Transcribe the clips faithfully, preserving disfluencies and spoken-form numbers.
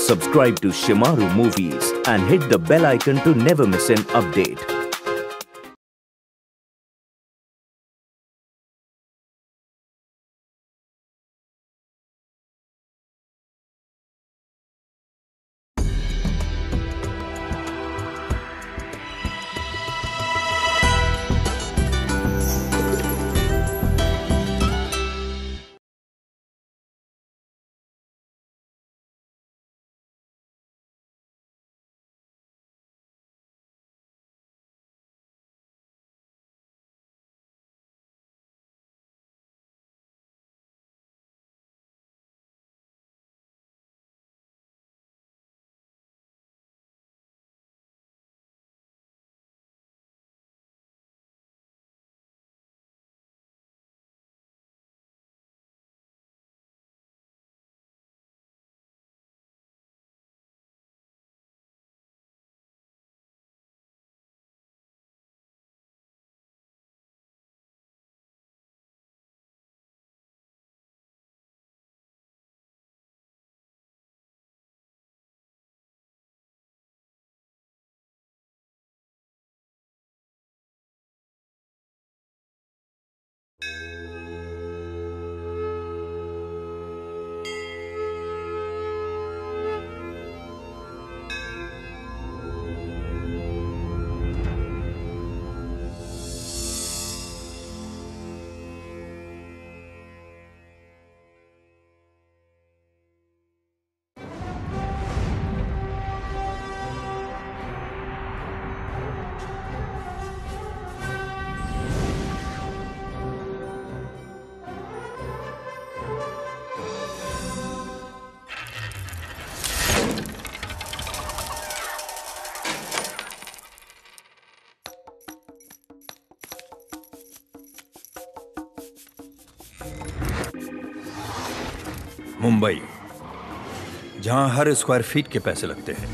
subscribe to Shemaroo Movies and hit the bell icon to never miss an update. Mumbai, जहां हर square feet के पैसे लगते हैं।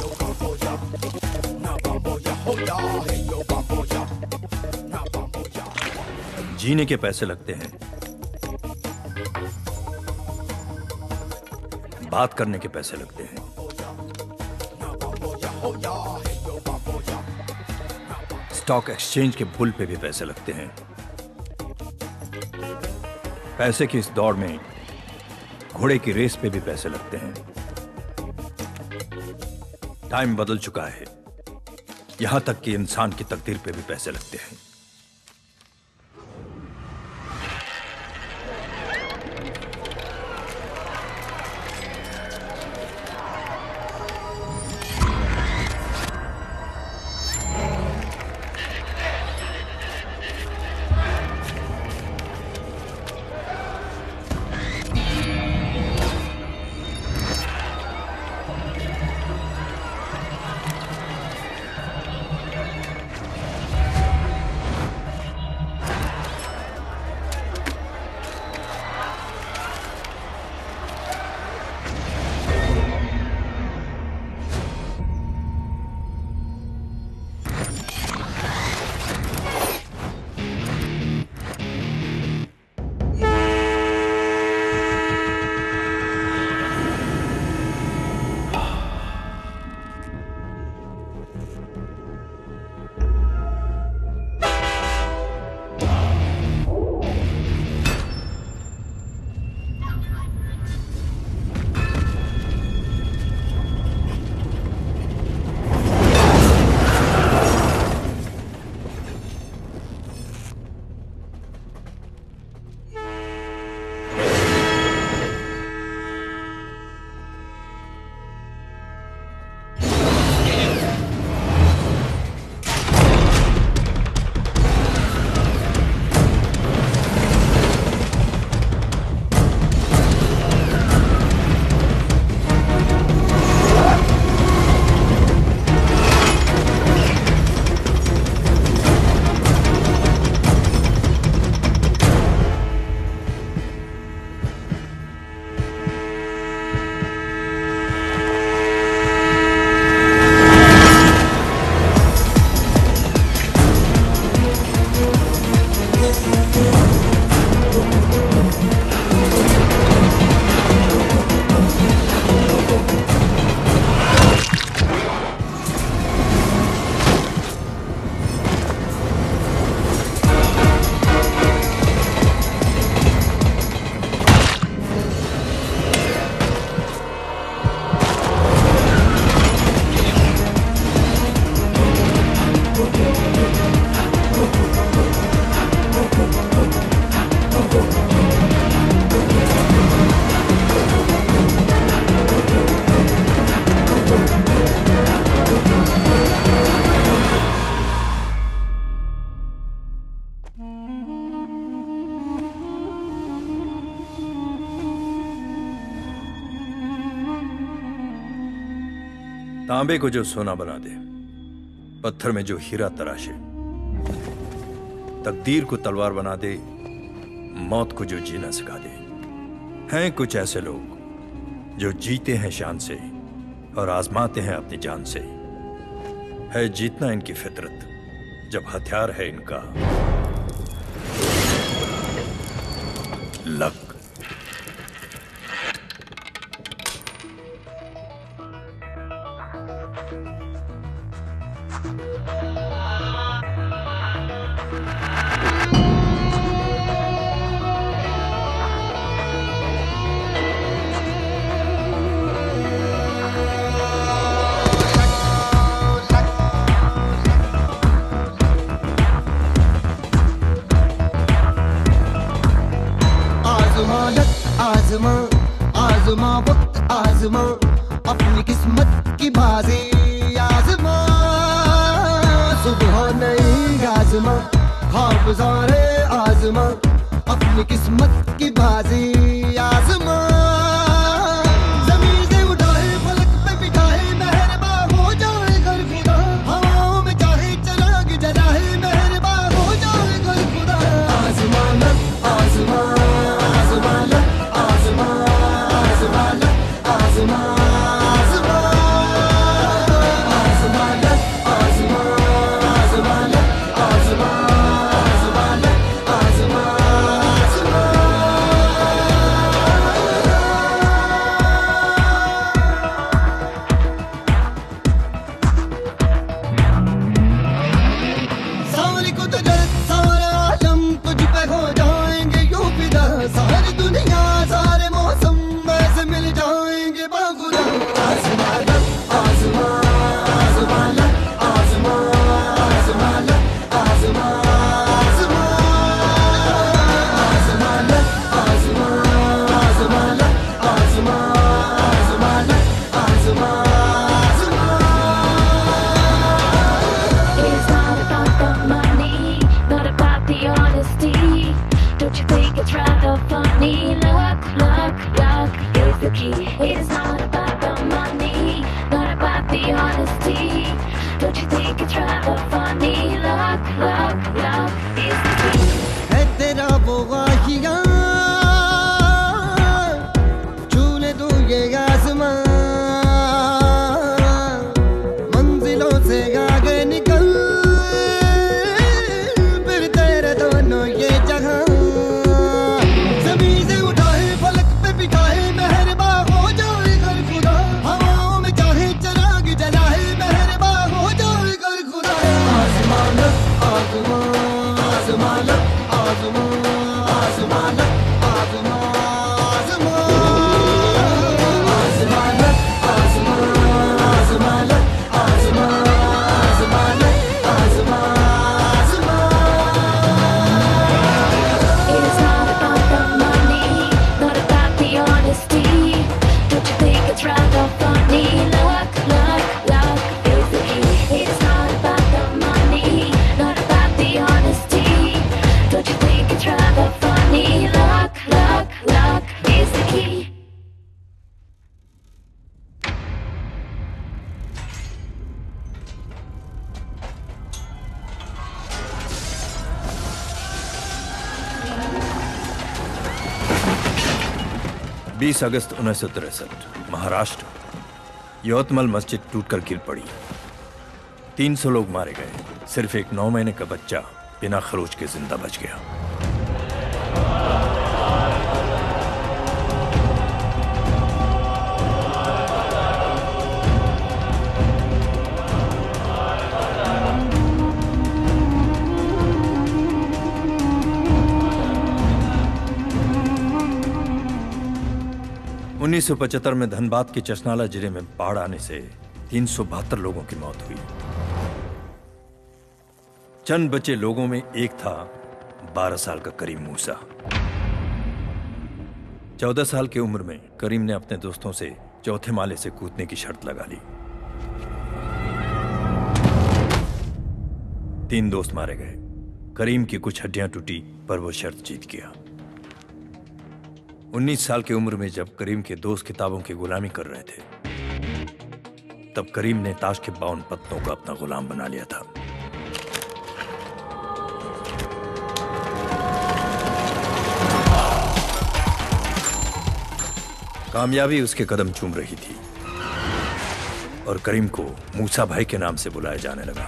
जीने के पैसे लगते हैं, बात करने के पैसे लगते हैं, स्टॉक एक्सचेंज के बुल पे भी पैसे लगते हैं। पैसे की इस दौड़ में घोड़े की रेस पे भी पैसे लगते हैं। टाइम बदल चुका है, यहां तक कि इंसान की तकदीर पे भी पैसे लगते हैं। तांबे को जो सोना बना दे, पत्थर में जो हीरा तराशे, तकदीर को तलवार बना दे, मौत को जो जीना सिखा दे। हैं कुछ ऐसे लोग जो जीते हैं शान से और आजमाते हैं अपनी जान से। है जीतना इनकी फितरत, जब हथियार है इनका लक। आजमा आजमा वक्त आजमा अपनी किस्मत की बाजी आजमा सुबह नहीं आजमा ख्वाब सारे आजमा अपनी किस्मत की बाजी आजमा जमीन से उठाए फलक पे बिठाए मेहरबा हो जाए कर खुदा हवाओं में चाहे चराग जलाए मेहरबा हो जाए कर खुदा आजमाना आजमा आजमाना आजमा आजमाना आजमा आजमा आजमाना आजमा आजमाना आजमा आजमाना आजमा आजमा सारी कुदरत सारा आलम तुझ पे हो जाएंगे यूं फिदा सारी दुनिया सारे मौसम ऐसे मिल जाएंगे बाखुदा आजमाना आजमा आजमाना आजमा आजमाना आजमा आजमा आजमाना आजमा आजमाना आजमा आजमाना आजमा आजमा It's not about the money, not about the honesty. Don't you think it's rather funny? Luck, luck, luck is the key. It's not about the money, not about the honesty. Don't you think it's rather funny? Luck, luck, luck is the key. है तेरा वो वाहिया छूने तू ये आसमां मंजिलों से आगे निकल फिर तेरे दोनों ये जहां जमीन से उठाए फलक पे बिठाए मेहरबा हो जाए कर खुदा हवाओं में चाहे चराग जलाए मेहरबा हो जाए कर खुदा आसमाना आसमां आसमाना आसमां आसमाना आसमां आसमां आसमाना आसमां आसमाना आसमां आसमाना आसमां आसमां It's not about the money, not about the honesty. Don't you think it's rather funny? Luck, luck, luck is the key. It's not about the money, not about the honesty. Don't you think it's rather funny? Luck, luck, luck is the key. बीस अगस्त उन्नीस सौ तिरसठ, महाराष्ट्र। यवतमल मस्जिद टूटकर गिर पड़ी। तीन सौ लोग मारे गए। सिर्फ एक नौ महीने का बच्चा बिना खरोच के जिंदा बच गया। उन्नीस सौ पचहत्तर में धनबाद के चचनाला जिले में बाढ़ आने से तीन सौ बहत्तर लोगों की मौत हुई। चंद बचे लोगों में एक था बारह साल का करीम मूसा। चौदह साल की उम्र में करीम ने अपने दोस्तों से चौथे माले से कूदने की शर्त लगा ली। तीन दोस्त मारे गए। करीम की कुछ हड्डियां टूटी पर वो शर्त जीत गया। उन्नीस साल की उम्र में जब करीम के दोस्त किताबों की गुलामी कर रहे थे, तब करीम ने ताश के बावन पत्तों को अपना गुलाम बना लिया था। कामयाबी उसके कदम चूम रही थी और करीम को मूसा भाई के नाम से बुलाया जाने लगा।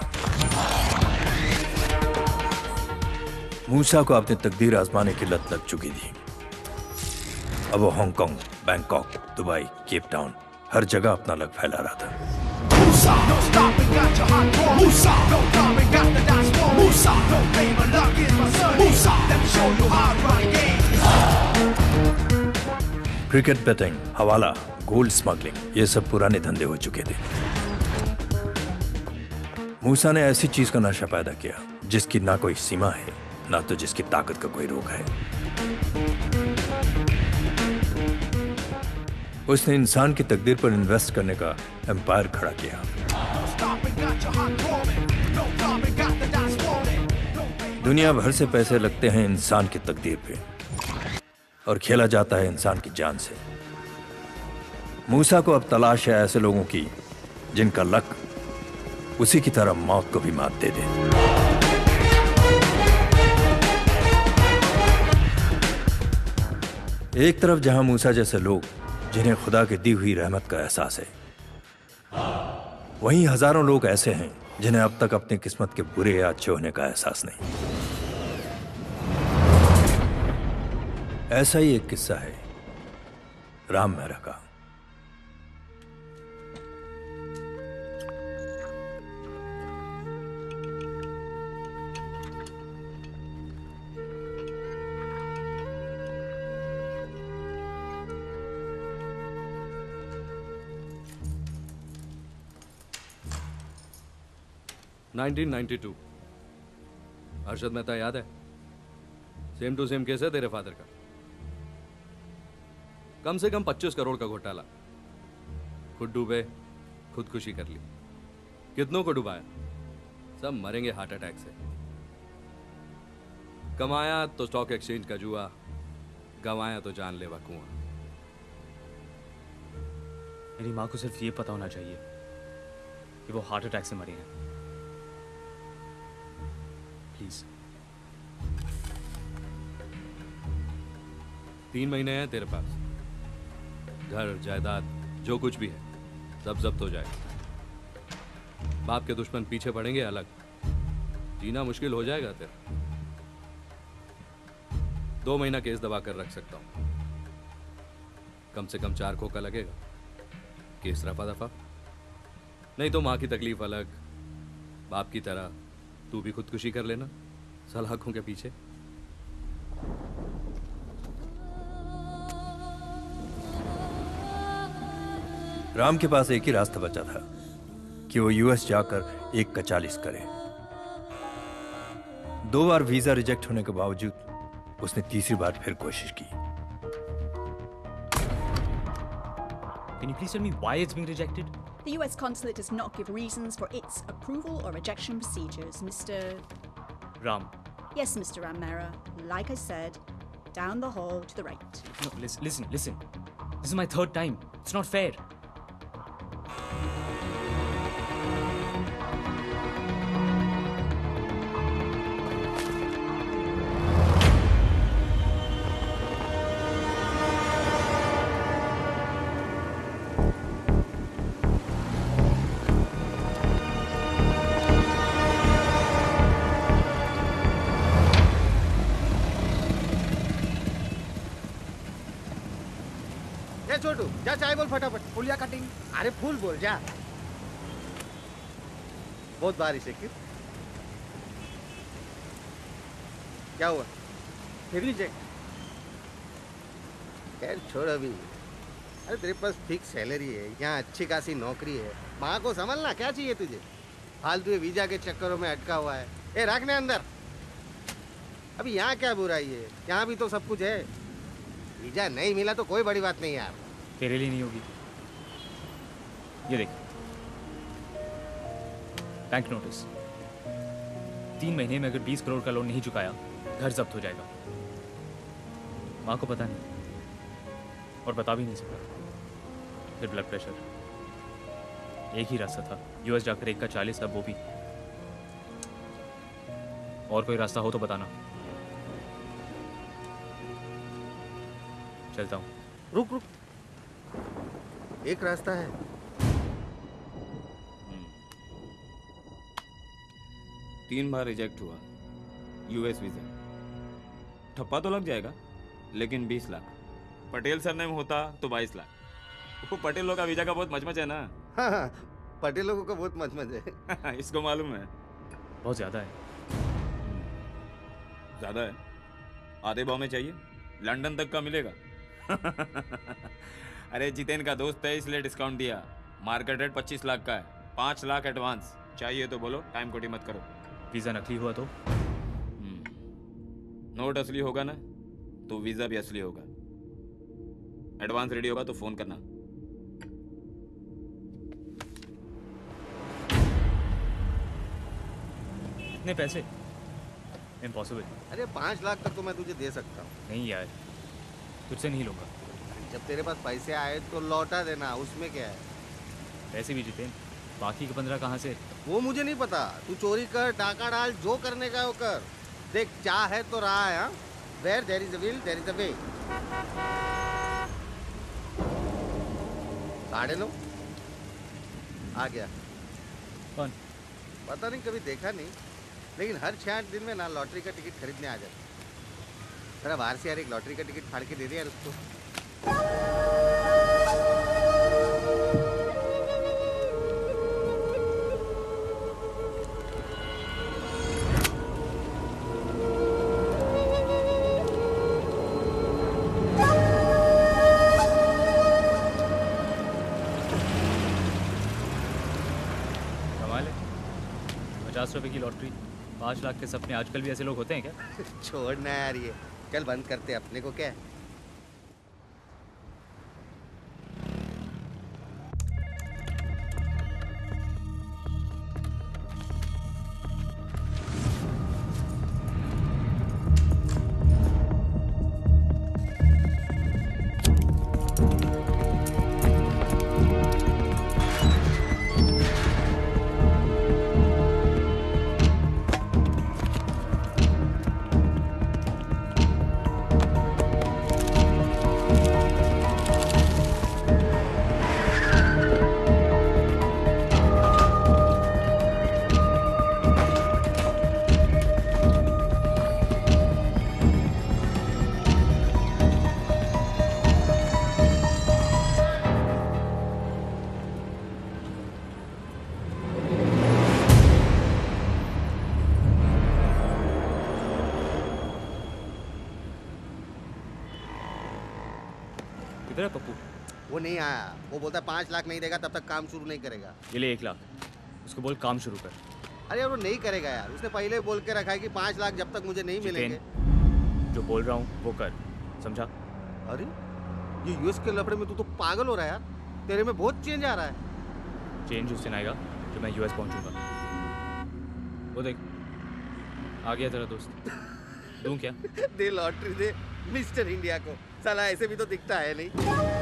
मूसा को अपनी तकदीर आजमाने की लत लग चुकी थी। अब वो Hong Kong, Bangkok, Dubai, Cape Town हर जगह अपना लग फैला रहा था। Musa, no stopping, got your hot boy. Musa, no coming, got the dance floor. Musa, no pain, but luck is my son. Musa, let me show you how to run game. Cricket betting, हवाला, gold smuggling, ये सब पुराने धंधे हो चुके थे। मूसा ने ऐसी चीज का नशा पैदा किया जिसकी ना कोई सीमा है, ना तो जिसकी ताकत का कोई रोक है। उसने इंसान की तकदीर पर इन्वेस्ट करने का एम्पायर खड़ा किया। दुनिया भर से पैसे लगते हैं इंसान की तकदीर पे और खेला जाता है इंसान की जान से। मूसा को अब तलाश है ऐसे लोगों की जिनका लक उसी की तरह मौत को भी मात दे दे। एक तरफ जहां मूसा जैसे लोग जिन्हें खुदा की दी हुई रहमत का एहसास है, वहीं हजारों लोग ऐसे हैं जिन्हें अब तक अपनी किस्मत के बुरे या अच्छे होने का एहसास नहीं। ऐसा ही एक किस्सा है राम मेहरा का। Nineteen ninety two. Arshad Mehta याद है? सेम टू सेम केस है तेरे फादर का। कम से कम पच्चीस करोड़ का घोटाला। खुद डूबे, खुदकुशी कर ली। कितनों को डुबाया? सब मरेंगे हार्ट अटैक से। कमाया तो स्टॉक एक्सचेंज का जुआ, गंवाया तो जानलेवा कुआं। मेरी माँ को सिर्फ ये पता होना चाहिए कि वो हार्ट अटैक से मरी हैं। प्लीज। तीन महीने हैं तेरे पास। घर, जायदाद, जो कुछ भी है सब जब्त हो जाएगा। बाप के दुश्मन पीछे पड़ेंगे अलग। जीना मुश्किल हो जाएगा तेरा। दो महीना केस दबा कर रख सकता हूं। कम से कम चार खोखा लगेगा। केस रफा दफा। नहीं तो मां की तकलीफ अलग, बाप की तरह तू भी खुदकुशी कर लेना सलाखों के पीछे। राम के पास एक ही रास्ता बचा था कि वो यूएस जाकर एक का चालीस करे। दो बार वीजा रिजेक्ट होने के बावजूद उसने तीसरी बार फिर कोशिश की। Can you please tell me why it's being rejected? The U S consulate does not give reasons for its approval or rejection procedures, Mister Ram. Yes, Mister Ram Mehra. Like I said, down the hall to the right. No, listen, listen, listen. This is my third time. It's not fair. छोटू जा चाय बोल फटाफट। फुलिया cutting. अरे फूल बोल जा। बहुत बारिश है। क्यों? क्या हुआ? फिर रिजेक्ट? खैर छोड़ अभी। अरे तेरे पास फिक्स सैलरी है, यहाँ अच्छी खासी नौकरी है। माँ को संभालना, क्या चाहिए तुझे? फालतू वीजा के चक्करों में अटका हुआ है। ए रखने अंदर। अभी यहाँ क्या बुराई है? यहाँ भी तो सब कुछ है। वीजा नहीं मिला तो कोई बड़ी बात नहीं यार। तेरे लिए नहीं होगी। ये देख, बैंक नोटिस। तीन महीने में अगर बीस करोड़ का लोन नहीं चुकाया, घर जब्त हो जाएगा। माँ को पता नहीं और बता भी नहीं सकता। फिर ब्लड प्रेशर। एक ही रास्ता था, यूएस जाकर एक का चालीस, अब वो भी। और कोई रास्ता हो तो बताना। चलता हूँ। रुक रुक, एक रास्ता है। तीन बार रिजेक्ट हुआ, यूएस वीजा। ठप्पा तो लग जाएगा, लेकिन बीस लाख। पटेल सरनेम होता तो बाईस लाख। वो पटेलों का वीजा का बहुत मचमच है ना। हाँ हाँ, पटेल लोगों का बहुत मचमच है। इसको मालूम है। बहुत ज्यादा है। ज्यादा है? आधे भाव में चाहिए, लंदन तक का मिलेगा। अरे जितेन का दोस्त है इसलिए डिस्काउंट दिया। मार्केट रेट पच्चीस लाख का है, पाँच लाख एडवांस। चाहिए तो बोलो, टाइम कोटी मत करो। वीजा नकली हुआ तो? नोट असली होगा ना, तो वीजा भी असली होगा। एडवांस रेडी होगा तो फोन करना। इतने पैसे? इम्पॉसिबल। अरे पाँच लाख तक तो मैं तुझे दे सकता हूँ। नहीं यार, तुझसे नहीं लूंगा। जब तेरे पास पैसे आए तो लौटा देना, उसमें क्या है। पैसे भी जीते, बाकी के पंद्रह कहाँ से? वो मुझे नहीं पता। तू चोरी कर, डाका डाल, जो करने का है वो कर। देख, चाह है तो रहा है। Where there is a will there is a way. साढ़े नौ आ गया। कौन? पता नहीं, कभी देखा नहीं, लेकिन हर छह आठ दिन में ना लॉटरी का टिकट खरीदने आ जाता। मेरा बाहर से यार एक लॉटरी का टिकट फाड़ के दे दे यार उसको। पचास रुपए की लॉटरी, पाँच लाख के सपने। आजकल भी ऐसे लोग होते हैं क्या? छोड़ना यार, ये चल बंद करते, अपने को क्या है। किधर है पप्पू? वो नहीं आया। वो बोलता है पाँच लाख नहीं देगा तब तक काम शुरू नहीं करेगा। ये ले एक लाख, उसको बोल काम शुरू कर। अरे यार वो नहीं करेगा यार, उसने पहले बोल के रखा है कि पाँच लाख जब तक मुझे नहीं मिलेंगे। जो बोल रहा हूँ वो कर, समझा? अरे ये यूएस के लफड़े में तू तो पागल हो रहा है यार। तेरे में बहुत चेंज आ रहा है। चेंज उस दिन आएगा जब मैं यूएस पहुंचूंगा। वो देख, आ गया तेरा दोस्त। दूं क्या? दे लॉटरी दे मिस्टर इंडिया को। साला ऐसे भी तो दिखता है नहीं।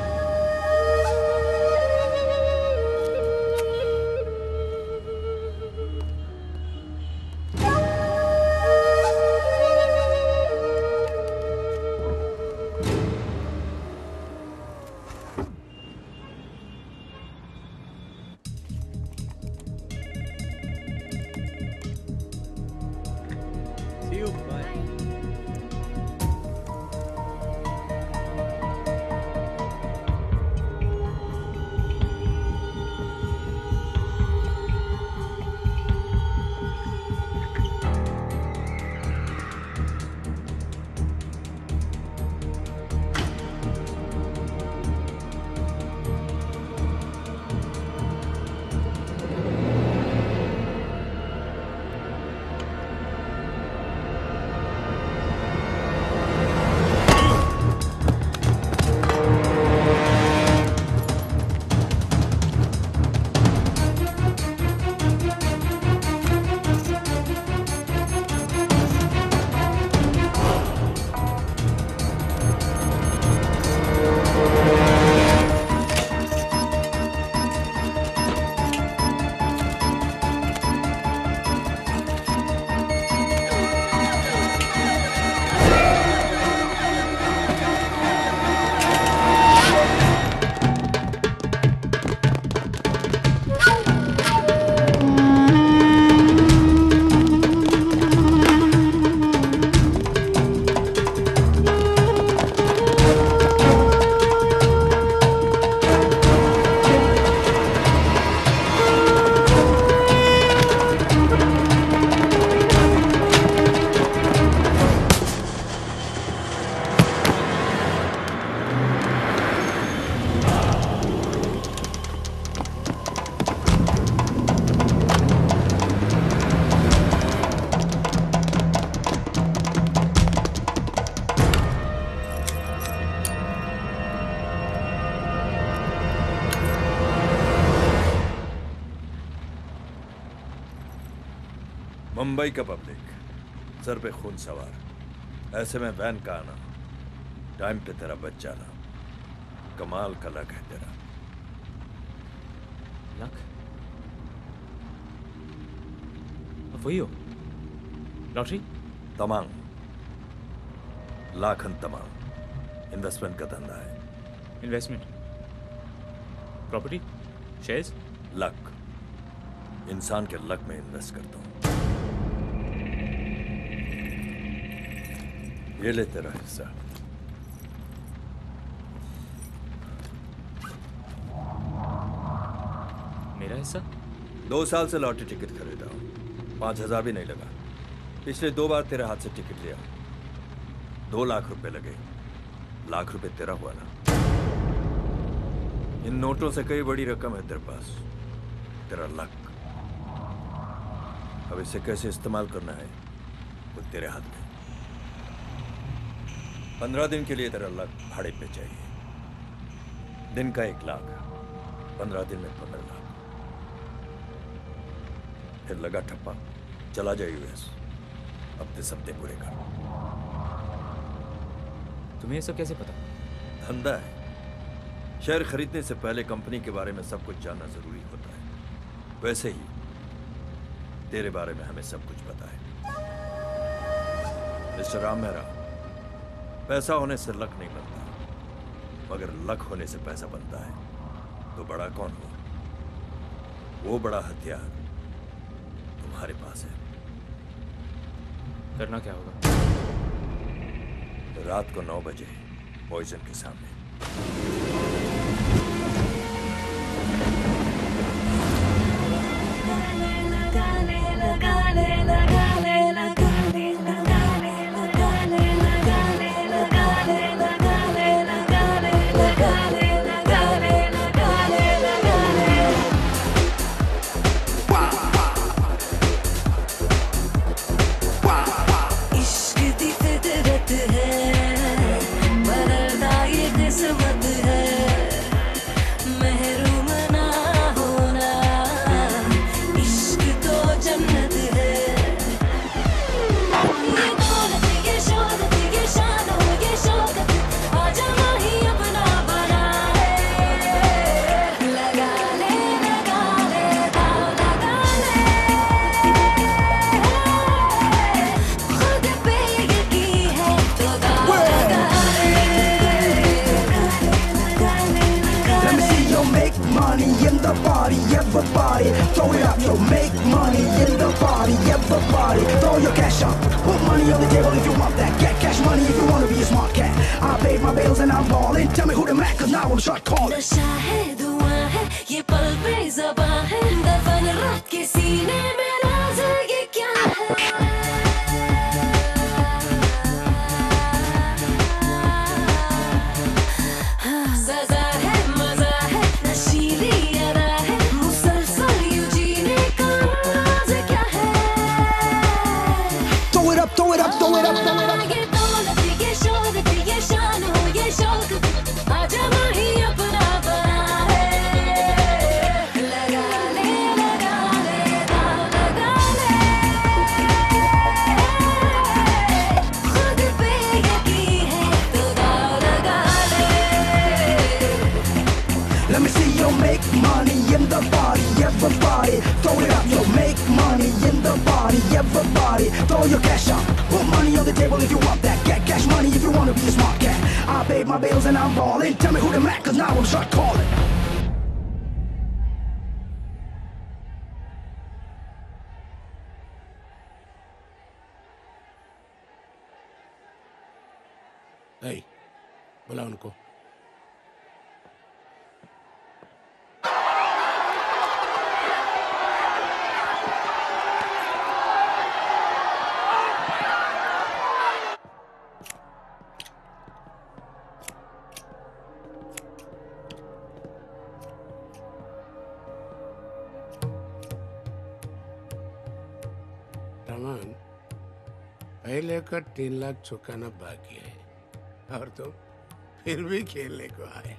See you. Bye. मुंबई का पब्लिक सर पे खून सवार, ऐसे में वैन का आना, टाइम पे तेरा बच जाना, कमाल का लक है तेरा। लक? अब वही हो, लॉटरी? तमाम, लाखन तमाम, इन्वेस्टमेंट का धंधा है। इन्वेस्टमेंट? प्रॉपर्टी? शेयर्स? लक, इंसान के लक में इन्वेस्ट करता हूं। ये ले तेरा हिस्सा। मेरा हिस्सा? दो साल से लॉटरी टिकट खरीदा हूं, पांच हजार भी नहीं लगा। पिछले दो बार तेरे हाथ से टिकट लिया, दो लाख रुपए लगे, लाख रुपए तेरा हुआ ना। इन नोटों से कई बड़ी रकम है तेरे पास, तेरा लक। अब इसे कैसे इस्तेमाल करना है वो तेरे हाथ में। पंद्रह दिन के लिए तेरा लक भाड़े पे चाहिए। दिन का एक लाख, पंद्रह दिन में पंद्रह लाख। फिर लगा ठप्पा, चला जा यूएस, हफ्ते सप्ते पूरे कर। तुम्हें ये सब कैसे पता? धंधा है, शेयर खरीदने से पहले कंपनी के बारे में सब कुछ जानना जरूरी होता है। वैसे ही तेरे बारे में हमें सब कुछ पता है। मिस्टर राम मेहरा, पैसा होने से लक नहीं बनता, मगर लक होने से पैसा बनता है। तो बड़ा कौन हो? वो बड़ा हथियार तुम्हारे पास है। करना क्या होगा? रात को नौ बजे पॉइजन के सामने। Everybody, throw it up, yo, make money in the party. Everybody, throw your cash up, put money on the table if you want that. Get cash money if you wanna be a smart cat. I paid my bills and I'm balling. Tell me who the Mac, cause now I'm start calling. नशा है, दुआ है, ये पल पे ज़बां है, दफन रात के सीने में राज़ है, ये क्या है? सजा है, मजा है, नशीली अदा है, मुसलसल यूं जीने का राज क्या है? Throw it up, throw it up, throw it up, throw it up. ये दौलत, ये शोहरत, ये शान हो, ये शौक, आजा माही अपना बना है। लगा ले, लगा ले, दाव लगा ले, खुद पे यकीन है तो दाव लगा ले। Let me see you make money in the party. Everybody, throw it up, yo, make money in the party. Everybody, throw your cash up, put money on the table if you want that. Get cash money if you wanna be a smart cat. I paid my bills and I'm balling. Tell me who the Mac, cause now I'm start calling. Hey, बुला उनको। रमन, पहले का तीन लाख चुकाना बाकी है और तुम फिर भी खेलने को आए।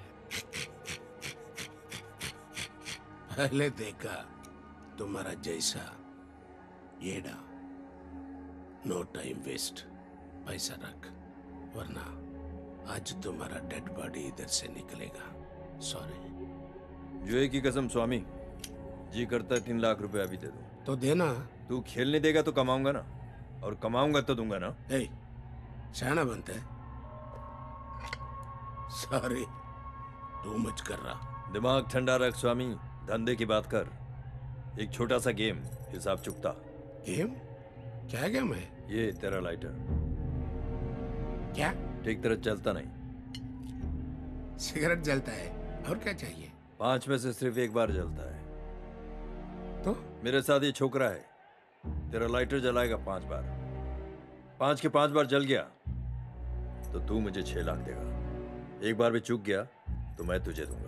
पहले देखा तुम्हारा जैसा येड़ा नो टाइम वेस्ट, पैसा रख, वरना आज तुम्हारा डेड बॉडी इधर से निकलेगा। सॉरी। जुए की कसम स्वामी, जी करता है तीन लाख रुपए अभी दे दूं। तो देना। तू खेलने देगा तो कमाऊंगा ना, और कमाऊंगा तो दूंगा ना। ए, शाना बनता है। सॉरी, टू मच कर रहा। दिमाग ठंडा रख स्वामी, धंधे की बात कर। एक छोटा सा गेम, हिसाब चुकता। गेम? क्या गेम है? ये तेरा लाइटर। क्या? ठीक तरह चलता नहीं। सिगरेट जलता है, और क्या चाहिए? पांच में से सिर्फ एक बार जलता है। तो मेरे साथ ये छोकरा है, तेरा लाइटर जलाएगा पांच बार। पांच के पांच बार जल गया तो तू मुझे छह लाख देगा। एक बार भी चूक गया तो मैं तुझे दूंगा।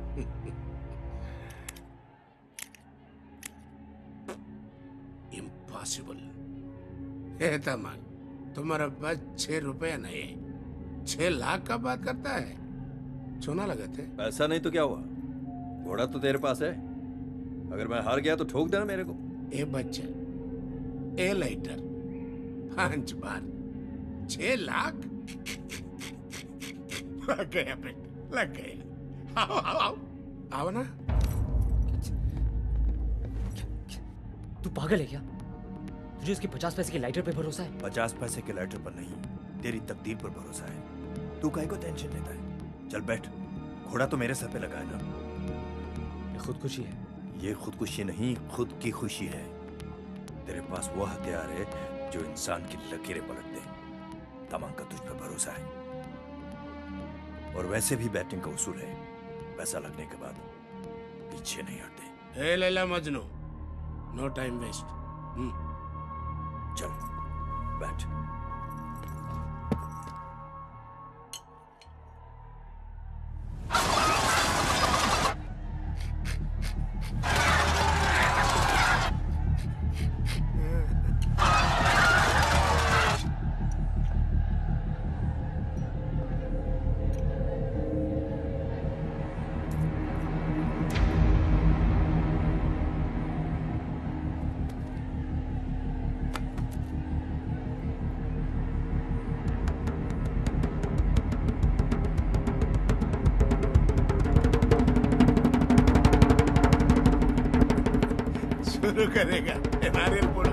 इम्पॉसिबल। हे तमाल, तुम्हारा पास छह रुपया नहीं है, छह लाख का बात करता है। सोना लगाते। पैसा नहीं तो क्या हुआ, घोड़ा तो तेरे पास है। अगर मैं हार गया तो ठोक देना मेरे को। ए बच्चा, ए लाइटर, पांच बार छह लाख। लग गया बेटा, लग गया। आओ आओ आओ, आओ ना। तू पागल है क्या? तुझे उसके पचास पैसे के लाइटर पे भरोसा है? पचास पैसे के लाइटर पर नहीं, तेरी तकदीर पर भरोसा है। तू काहे को टेंशन लेता है? चल बैठ, घोड़ा तो मेरे सर पे लगा है ना। ये खुदकुशी है। ये खुदकुशी नहीं, खुद की खुशी है। तेरे पास वो हथियार है जो इंसान की लकीरें पलट दे। तमाम का तुझ पर भरोसा है, और वैसे भी बैटिंग का उसूल है, पैसा लगने के बाद पीछे नहीं हटते। ए Laila Majnu, no time waste. चल बैठ। शुरू करेगा नारियल फोड़ो।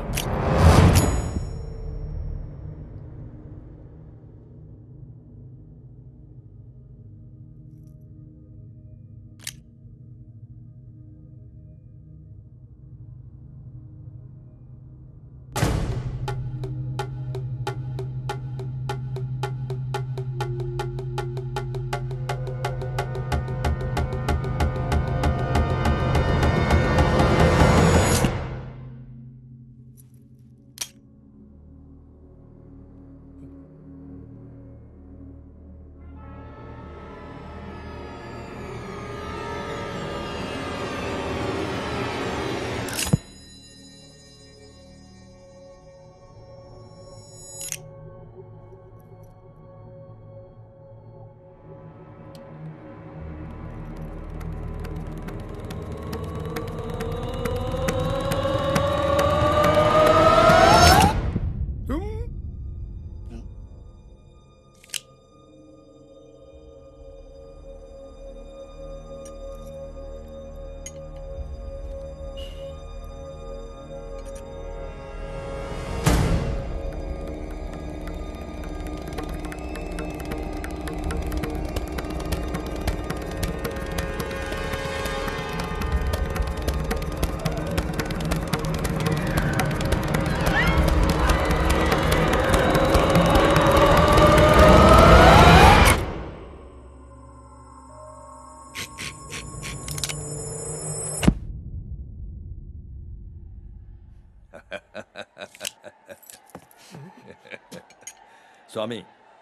स्वामी,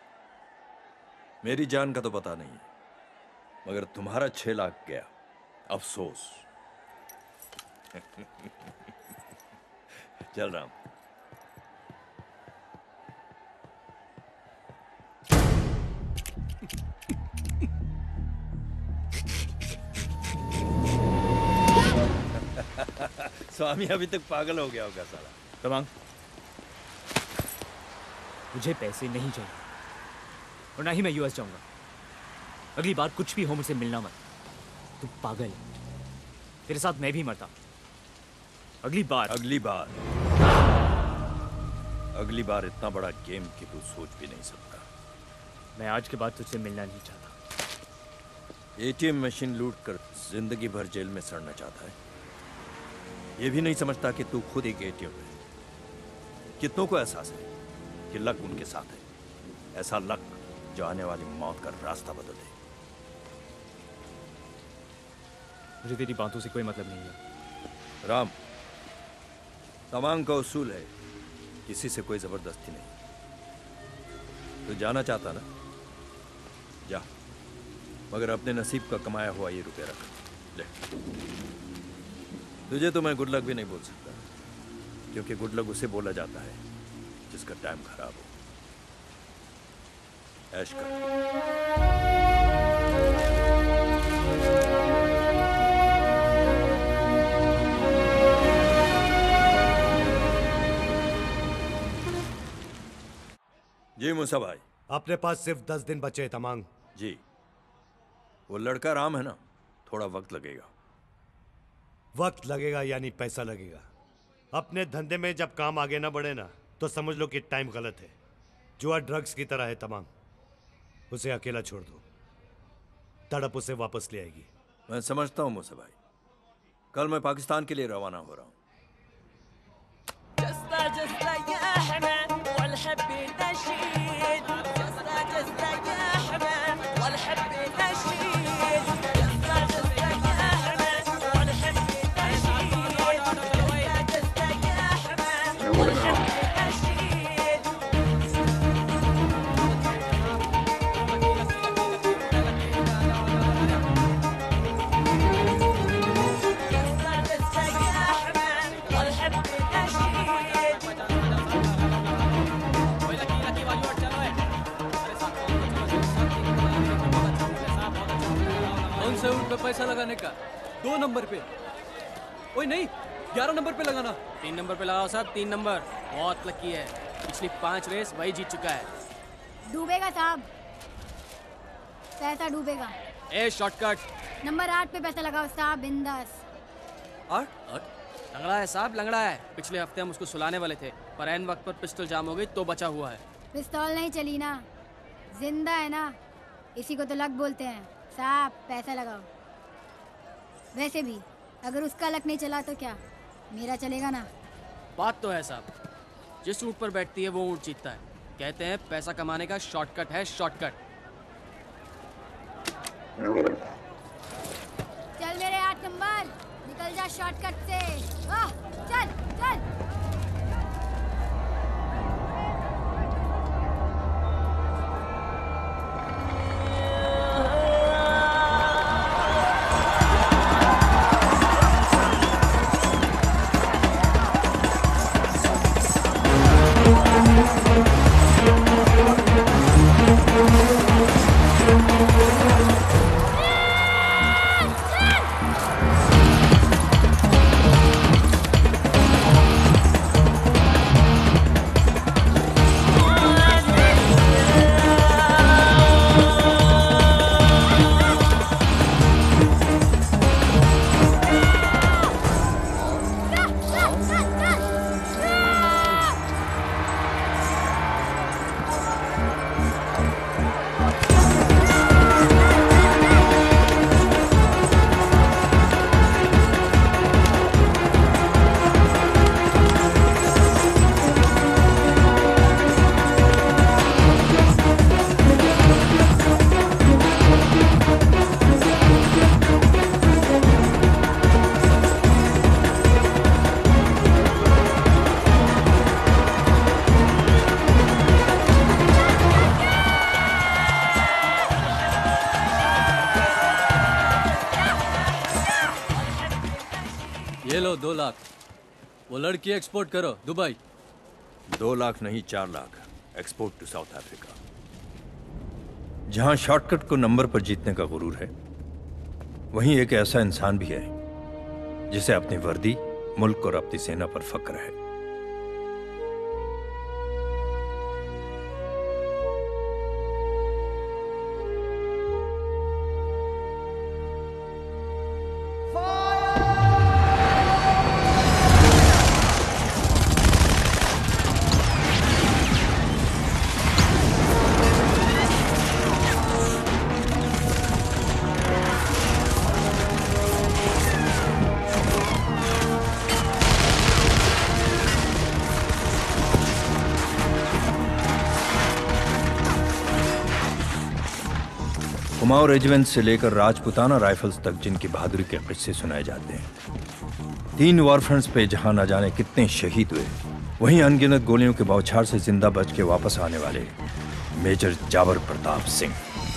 मेरी जान का तो पता नहीं, मगर तुम्हारा छह लाख गया, अफसोस। चल राम। स्वामी अभी तक पागल हो गया होगा साला। तमांग, मुझे पैसे नहीं चाहिए और ना ही मैं यूएस जाऊंगा। अगली बार कुछ भी हो मुझसे मिलना मत। तू पागल है, तेरे साथ मैं भी मरता। अगली बार अगली बार अगली बार इतना बड़ा गेम कि तू सोच भी नहीं सकता। मैं आज के बाद तुझसे मिलना नहीं चाहता। एटीएम मशीन लूट कर जिंदगी भर जेल में सड़ना चाहता है। ये भी नहीं समझता कि तू खुद एक एटीएम है। कितनों को एहसास है कि लक उनके साथ है, ऐसा लक जो आने वाली मौत का रास्ता बदल दे। मुझे तेरी बातों से कोई मतलब नहीं है राम। तमाम का उसूल है, किसी से कोई जबरदस्ती नहीं। तू जाना चाहता ना, जा, मगर अपने नसीब का कमाया हुआ ये रुपया रख ले। तुझे तो मैं गुड लक भी नहीं बोल सकता, क्योंकि गुड लक उसे बोला जाता है जिसका टाइम खराब हो। ऐश कर। जी मूसा भाई। अपने पास सिर्फ दस दिन बचे हैं तमांग। जी, वो लड़का राम है ना, थोड़ा वक्त लगेगा। वक्त लगेगा यानी पैसा लगेगा। अपने धंधे में जब काम आगे ना बढ़े ना, तो समझ लो कि टाइम गलत है। जुआ ड्रग्स की तरह है तमांग, उसे अकेला छोड़ दो, तड़प उसे वापस ले आएगी। मैं समझता हूँ मूसा भाई, कल मैं पाकिस्तान के लिए रवाना हो रहा हूँ। पैसा लगाने का दो नंबर पे। ओए नहीं, ग्यारह नंबर पे लगाना। तीन नंबर पे लगाओ साहब, तीन नंबर। बहुत लकी है, पिछली पांच रेस वही जीत चुका है। डूबेगा साहब, पैसा डूबेगा। ए शॉर्टकट। नंबर आठ पे पैसा लगाओ साहब, बिंदास। आठ? लंगड़ा है साहब, लंगड़ा है। पिछले हफ्ते हम उसको सुलाने वाले थे, पर ऐन वक्त पर पिस्टल जाम हो गई तो बचा हुआ है। पिस्तौल नहीं चली ना, जिंदा है ना, इसी को तो लक बोलते हैं। साहब पैसा लगाओ। वैसे भी अगर उसका लक नहीं चला तो क्या मेरा चलेगा ना। बात तो है साहब, जिस ऊँट पर बैठती है वो ऊँट जीतता है। कहते हैं पैसा कमाने का शॉर्टकट है शॉर्टकट। चल मेरे आठ नंबर, निकल जा शॉर्टकट से। वाह, चल चल। ये लो दो लाख, वो लड़की एक्सपोर्ट करो दुबई। दो लाख नहीं, चार lakh export to South Africa. जहां शॉर्टकट को नंबर पर जीतने का गुरूर है, वहीं एक ऐसा इंसान भी है जिसे अपनी वर्दी, मुल्क और अपनी सेना पर फक्र है। कुमाऊं रेजिमेंट से लेकर राजपुताना राइफल्स तक जिनकी बहादुरी के किस्से सुनाए जाते हैं। तीन वॉरफ्रंट्स पे जहां न जाने कितने शहीद हुए, वहीं अनगिनत गोलियों के बौछार से जिंदा बच के वापस आने वाले मेजर जाबर प्रताप सिंह।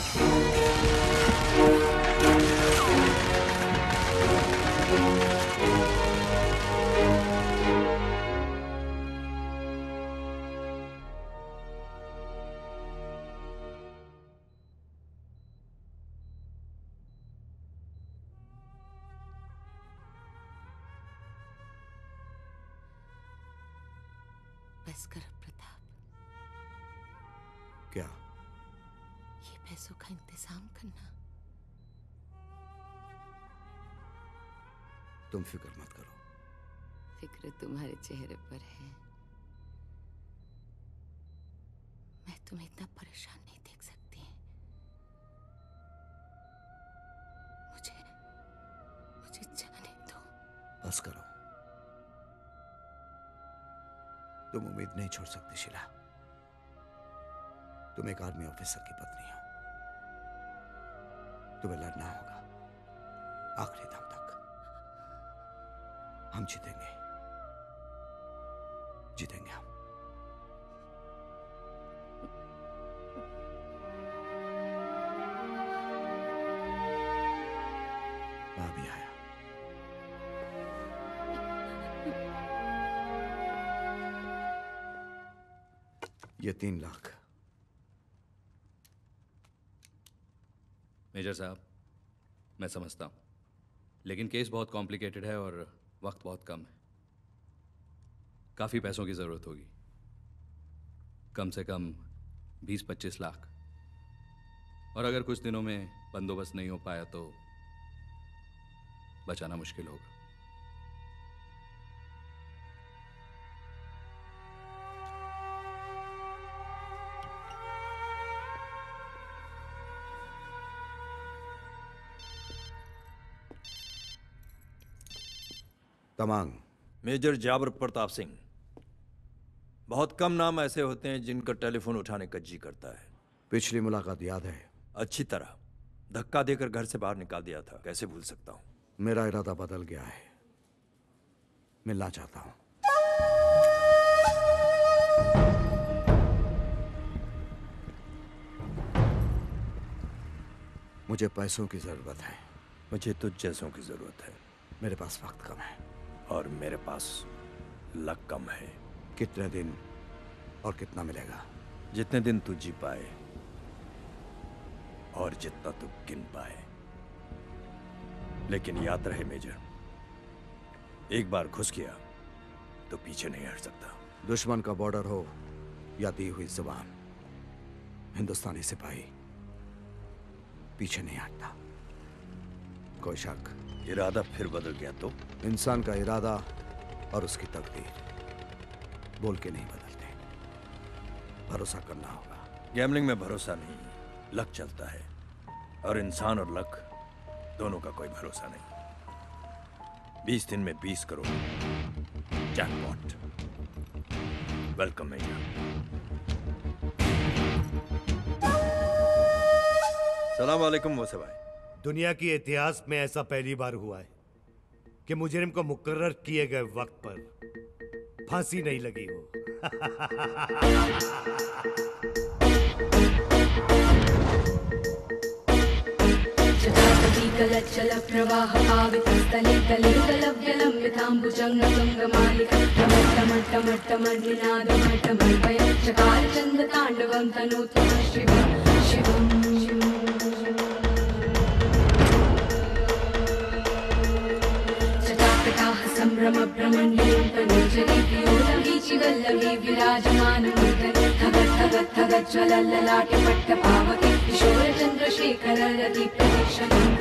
बस कर प्रताप, क्या? ये पैसों का इंतजाम करना। तुम फिक्र मत करो। फिक्र तुम्हारे चेहरे पर है। मैं तुम्हें इतना परेशान नहीं देख सकती। मुझे मुझे जाने दो। बस करो। तुम उम्मीद नहीं छोड़ सकती शीला। तुम एक आर्मी ऑफिसर की पत्नी हो। तुम्हें लड़ना होगा आखिरी दम तक। हम जीतेंगे, जीतेंगे हम। वहां भी आया। ये तीन लाख। मेजर साहब, मैं समझता हूं, लेकिन केस बहुत कॉम्प्लिकेटेड है और वक्त बहुत कम है। काफी पैसों की जरूरत होगी, कम से कम बीस पच्चीस लाख। और अगर कुछ दिनों में बंदोबस्त नहीं हो पाया तो बचाना मुश्किल होगा। तमांग। मेजर जाबर प्रताप सिंह। बहुत कम नाम ऐसे होते हैं जिनका टेलीफोन उठाने का जी करता है। पिछली मुलाकात याद है? अच्छी तरह। धक्का देकर घर से बाहर निकाल दिया था, कैसे भूल सकता हूं। मेरा इरादा बदल गया है। मिलना चाहता हूं। मुझे पैसों की जरूरत है। मुझे तुझ जैसों की जरूरत है। मेरे पास वक्त कम है और मेरे पास लक कम है। कितने दिन और कितना मिलेगा? जितने दिन तू जी पाए और जितना तू गिन पाए। लेकिन याद रहे मेजर, एक बार घुस गया तो पीछे नहीं हट सकता। दुश्मन का बॉर्डर हो या दी हुई जुबान, हिंदुस्तानी सिपाही पीछे नहीं हटता। कोई शक? इरादा फिर बदल गया तो? इंसान का इरादा और उसकी तकदीर बोल के नहीं बदलते, भरोसा करना होगा। गैम्बलिंग में भरोसा नहीं, लक चलता है। और इंसान और लक दोनों का कोई भरोसा नहीं। बीस दिन में बीस करोड़ जैकपॉट। Welcome major. सलाम वालेकुम मोसे भाई। दुनिया की इतिहास में ऐसा पहली बार हुआ है कि मुजरिम को मुकर्रर किए गए वक्त पर फांसी नहीं लगी हो। कलचल प्रवाह पावितस्थले कलियुगलव्यलम्बिताम्बुजङ्गतुङ्गमालिका चकार चंद तांडवं तनोतु शिवं शिवं चटापटाः संभ्रम ब्रह्मण्यं तनुजरी वल्लभी विराजमानमूर्धन् थगत् थगत् थगत् ज्वलल्ललाटे पट्टपावके किशोर चन्द्रशेखर रति प्रदीक्षणम्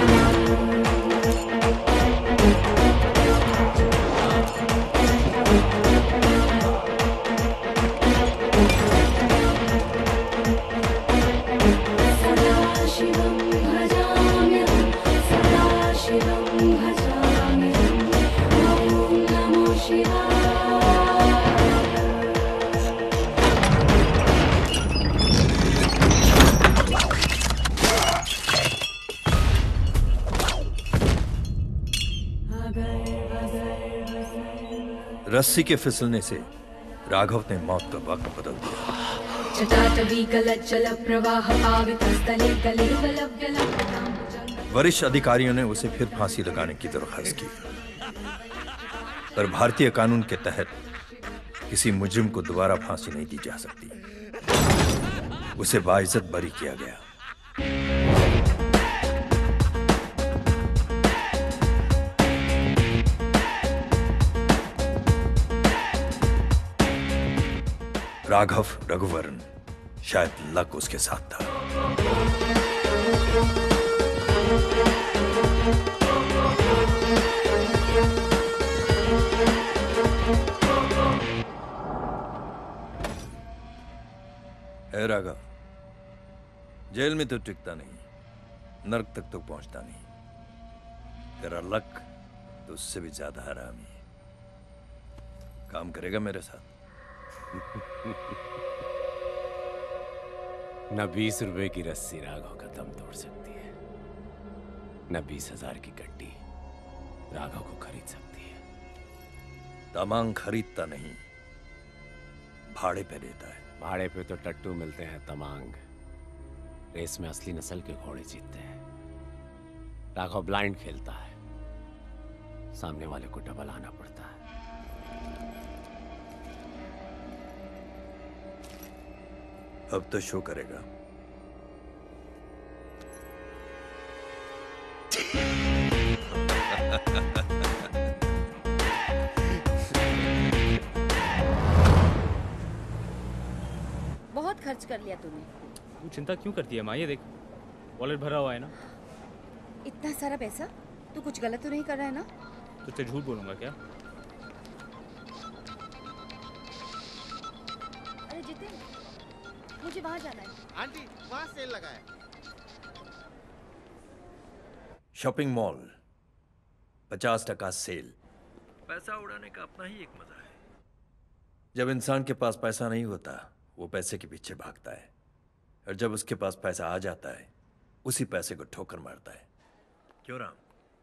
सदाशिवं भजाम्यहं सदाशिवं भजाम्यहं ॐ नमो शिवाय। रस्सी के फिसलने से राघव ने मौत का वक्त बदल दिया। वरिष्ठ अधिकारियों ने उसे फिर फांसी लगाने की दरख्वास्त की, पर भारतीय कानून के तहत किसी मुजरिम को दोबारा फांसी नहीं दी जा सकती। उसे बाइज्जत बरी किया गया। राघव रघुवरन, शायद लक उसके साथ था। है राघव, जेल में तो टिकता नहीं, नर्क तक तो पहुंचता नहीं। तेरा लक तो उससे भी ज्यादा हरामी है। काम करेगा मेरे साथ? न बीस रुपए की रस्सी राघव का दम तोड़ सकती है, न बीस हजार की गड्डी राघव को खरीद सकती है। तमांग खरीदता नहीं, भाड़े पे देता है। भाड़े पे तो टट्टू मिलते हैं तमांग, रेस में असली नस्ल के घोड़े जीतते हैं। राघव ब्लाइंड खेलता है, सामने वाले को डबल आना पड़ता है। अब तो शो करेगा। बहुत खर्च कर लिया तूने। तू चिंता क्यों करती है माँ? ये देख, वॉलेट भरा हुआ है ना। इतना सारा पैसा, तू कुछ गलत तो नहीं कर रहा है ना? तुझसे झूठ बोलूंगा क्या? अरे जितेन, मुझे वहां जाना है। आंटी, वहां सेल लगा है। शॉपिंग मॉल, पचास टका सेल। पैसा उड़ाने का अपना ही एक मजा है। जब इंसान के पास पैसा नहीं होता, वो पैसे के पीछे भागता है, और जब उसके पास पैसा आ जाता है, उसी पैसे को ठोकर मारता है। क्यों राम?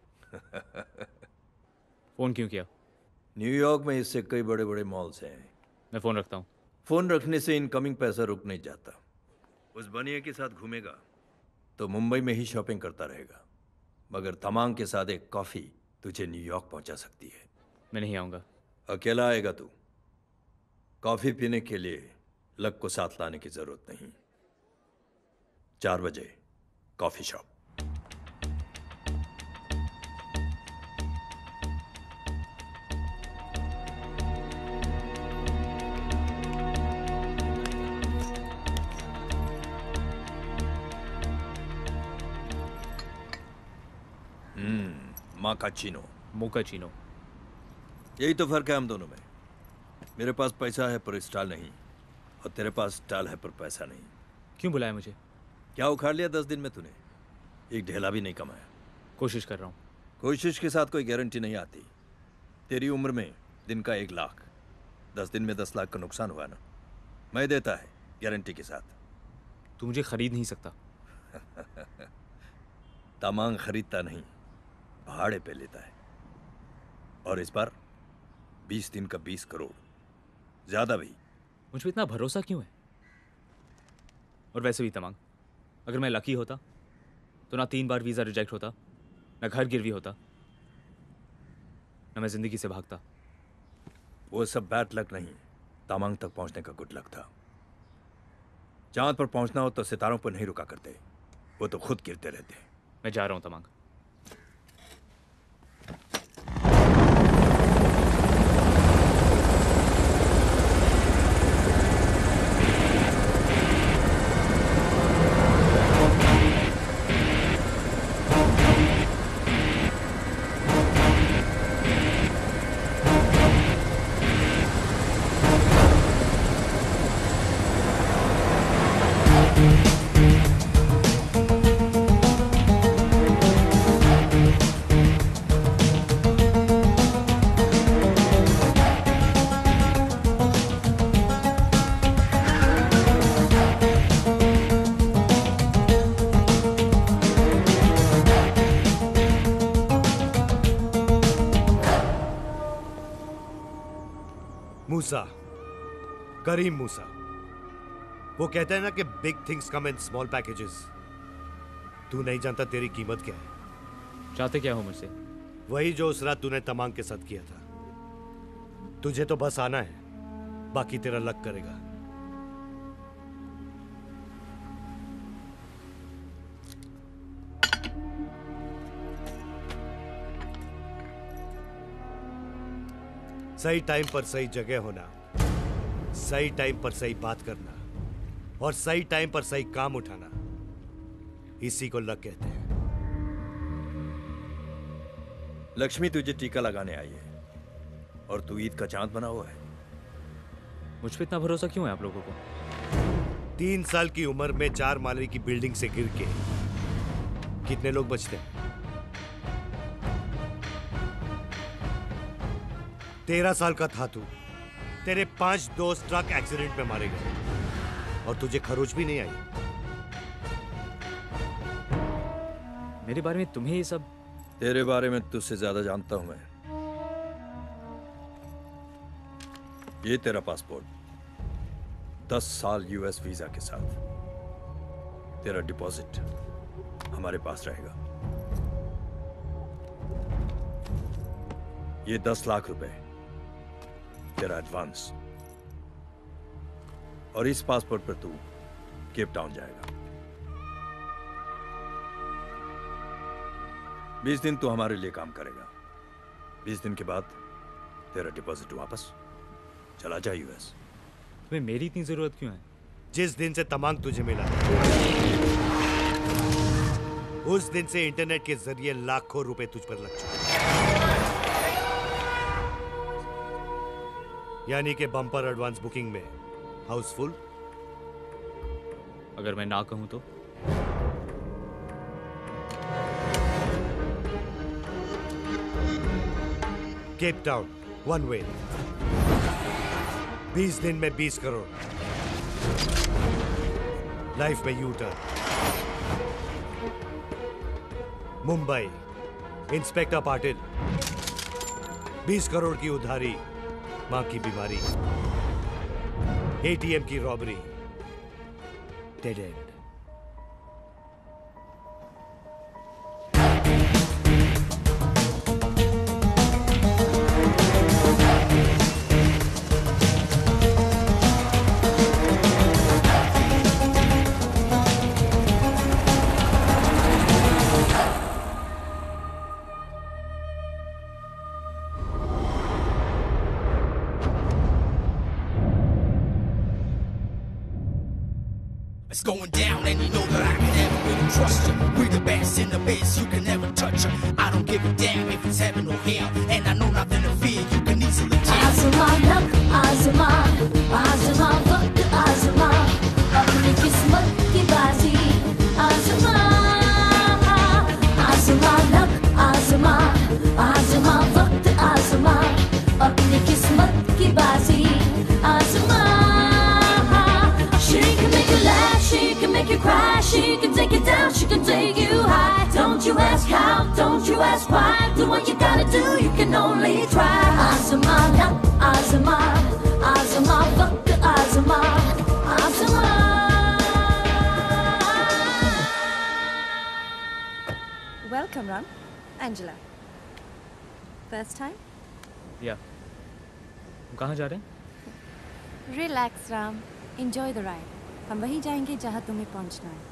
फोन क्यों किया? न्यूयॉर्क में इससे कई बड़े बड़े मॉल्स हैं। मैं फोन रखता हूँ। फोन रखने से इनकमिंग पैसा रुक नहीं जाता। उस बनिया के साथ घूमेगा तो मुंबई में ही शॉपिंग करता रहेगा, मगर तमांग के साथ एक कॉफी तुझे न्यूयॉर्क पहुंचा सकती है। मैं नहीं आऊंगा। अकेला आएगा तू। कॉफी पीने के लिए लक को साथ लाने की जरूरत नहीं। चार बजे कॉफी शॉप। मोकाचिनो। मोकाचिनो। यही तो फर्क है हम दोनों में। मेरे पास पैसा है पर स्टाइल नहीं, और तेरे पास स्टाइल है पर पैसा नहीं। क्यों बुलाया मुझे? क्या उखाड़ लिया दस दिन में तूने? एक ढेला भी नहीं कमाया। कोशिश कर रहा हूँ। कोशिश के साथ कोई गारंटी नहीं आती। तेरी उम्र में दिन का एक लाख, दस दिन में दस लाख का नुकसान हुआ ना, मैं देता है गारंटी के साथ। तू मुझे खरीद नहीं सकता। तमांग खरीदता नहीं, भाड़े पे लेता है। और इस बार बीस दिन का बीस करोड़, ज्यादा भी। मुझ पर इतना भरोसा क्यों है? और वैसे भी तमांग, अगर मैं लकी होता तो ना तीन बार वीजा रिजेक्ट होता, ना घर गिरवी होता, ना मैं जिंदगी से भागता। वो सब बैड लक नहीं, तमांग तक पहुंचने का गुड लक था। चांद पर पहुंचना हो तो सितारों पर नहीं रुका करते, वो तो खुद गिरते रहते। मैं जा रहा हूं तमांग। मूसा, करीम मूसा। वो कहते हैं ना कि big things come in small packages. तू नहीं जानता तेरी कीमत क्या है। चाहते क्या हो मुझसे? वही जो उस रात तूने तमांग के साथ किया था। तुझे तो बस आना है, बाकी तेरा लक करेगा। सही टाइम पर सही जगह होना, सही टाइम पर सही बात करना और सही टाइम पर सही काम उठाना, इसी को लक कहते हैं। लक्ष्मी तुझे टीका लगाने आई है और तू ईद का चांद बना हुआ है। मुझ पे इतना भरोसा क्यों है आप लोगों को? तीन साल की उम्र में चार माले की बिल्डिंग से गिर के कितने लोग बचते हैं? तेरह साल का था तू, तेरे पांच दोस्त ट्रक एक्सीडेंट में मारे गए और तुझे खरोच भी नहीं आई। मेरे बारे में तुम्हें ये सब? तेरे बारे में तुझसे ज्यादा जानता हूं मैं। ये तेरा पासपोर्ट, दस साल यूएस वीजा के साथ। तेरा डिपॉजिट हमारे पास रहेगा। ये दस लाख रुपए तेरा एडवांस, और इस पासपोर्ट पर तू केप टाउन जाएगा। बीस दिन तू हमारे लिए काम करेगा। बीस दिन के बाद तेरा डिपॉजिट वापस। चला जा यूएस। तुम्हें मेरी इतनी जरूरत क्यों है? जिस दिन से तमांग तुझे मिला उस दिन से इंटरनेट के जरिए लाखों रुपए तुझ पर लग चुके हैं। यानी कि बम्पर एडवांस बुकिंग में हाउसफुल। अगर मैं ना कहूं तो? केप टाउन वन वे, बीस दिन में बीस करोड़। लाइफ में U turn. Mumbai inspector Patil, बीस करोड़ की उधारी, मां की बीमारी, एटीएम की robbery, dead end. It's going down and you know that I can never really trust you. We're the best in the biz, you can never touch her. I don't give a damn if it's heaven or hell, and I know nothing to fear, you can easily tell. आसमान आसमान आसमान वक्त आसमान अपनी किस्मत की बाजी आसमान आसमान आसमान आसमान वक्त आसमान अपनी किस्मत की बाजी आसमान। She can make you laugh, she can make you cry, she can take you down, she can take you high. Don't you ask how, don't you ask why, do what you gotta do, you can only try. Asaman, Asaman, Asaman, fuck Asaman, Asaman. Welcome, Ram. Angela. First time? या हम कहाँ जा रहे हैं? Relax, Ram. Enjoy the ride. हम वहीं जाएंगे जहाँ तुम्हें पहुँचना है।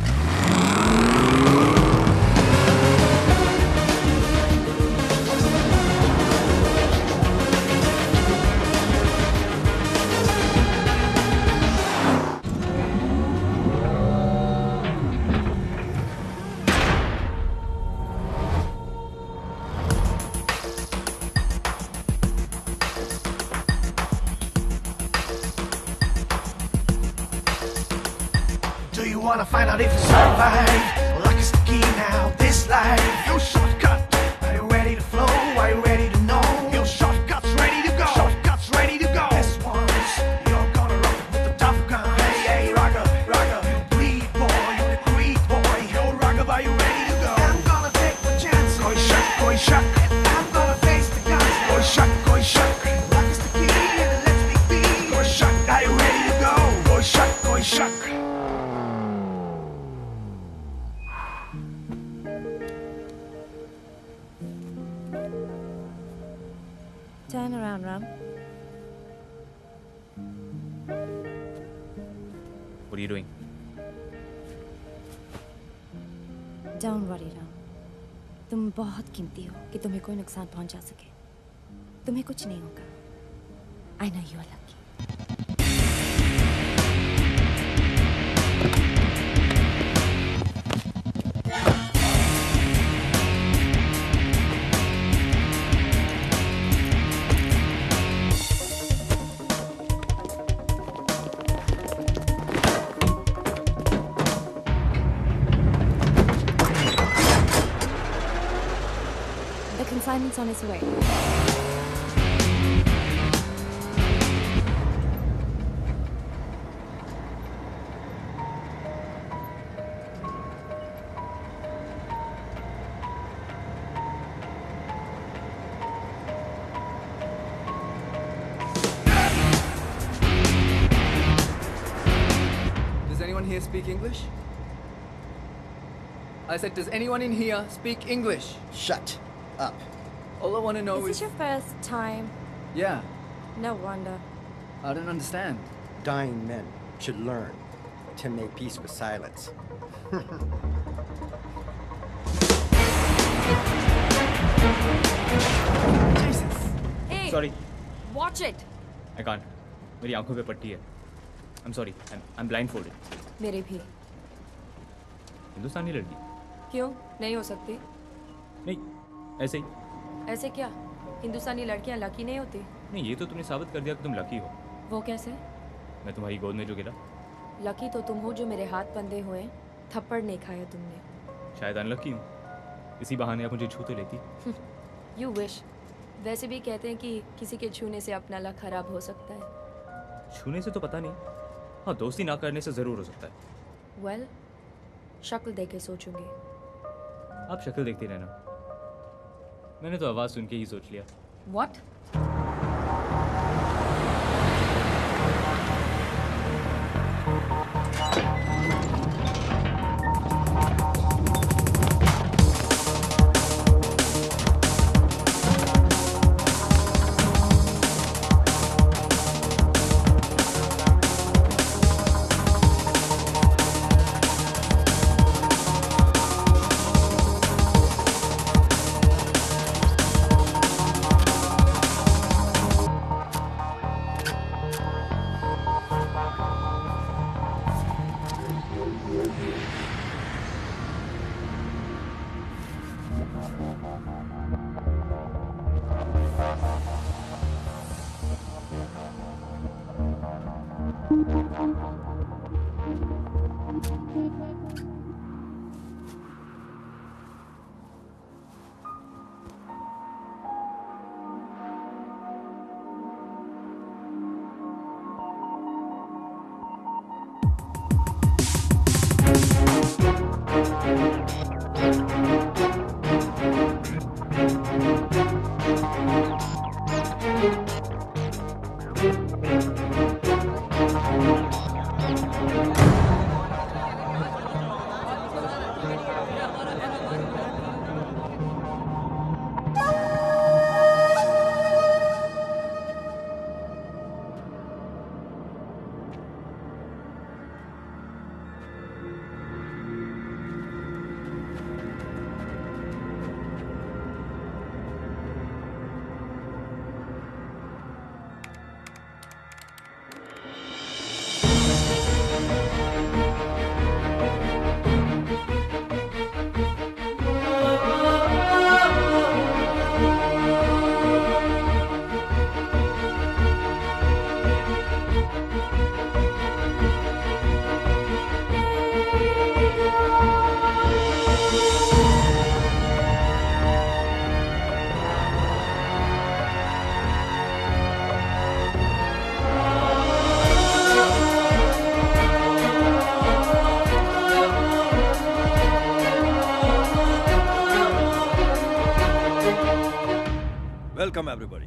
Do you wanna find out if you survive? Like it's the key now, this life. Yo, shortcut. Are you ready to flow? Are you ready to know? Yo, shortcuts ready to go. Shortcuts ready to go. This one's you're gonna rock it with the tough guy. Hey, hey, rocker, rocker. You bleed, boy. You the creed, boy. Yo, rocker, are you ready to go? I'm gonna take my chance. Koi shot, koi shot. I'm gonna face the guns. Koi shot, koi shot. Like it's the key. Turn around, Ram. What are you doing? Don't worry, Ram. तुम बहुत कीमती हो कि तुम्हें कोई नुकसान पहुंचा सके. तुम्हें कुछ नहीं होगा. I know you are lucky. The consignment's on its way. Does anyone here speak English? I said, does anyone in here speak English? Shut up. All I want to know Is is... this your first time? Yeah, No wonder. I don't understand. Dying men should learn to make peace with silence. Jesus! Hey! Sorry, Watch it! I can't. मेरी आंखों पे पट्टी है. I'm sorry. I'm I'm blindfolded. मेरे भी. हिंदुस्तानी लड़की? क्यों? नहीं हो सकती? नहीं, ऐसे ही. ऐसे क्या? हिंदुस्तानी लड़कियां लकी नहीं होती? नहीं, ये तो तुमने साबित कर दिया कि तुम लकी हो. वो कैसे? मैं तुम्हारी गोद में जो गिरा, लकी तो तुम हो जो मेरे हाथ बंधे हुए थप्पड़ नहीं खाया तुमने. शायद अनलकी हूँ. इसी बहाने आप मुझे छू तो लेती. You wish. वैसे भी कहते हैं कि किसी के छूने से अपना लक खराब हो सकता है. छूने से तो पता नहीं. हाँ, दोस्ती ना करने से जरूर हो सकता है. वेल well, शक्ल देख के सोचूंगी. आप शक्ल देखती रहना. मैंने तो आवाज़ सुन के ही सोच लिया. What? Welcome everybody.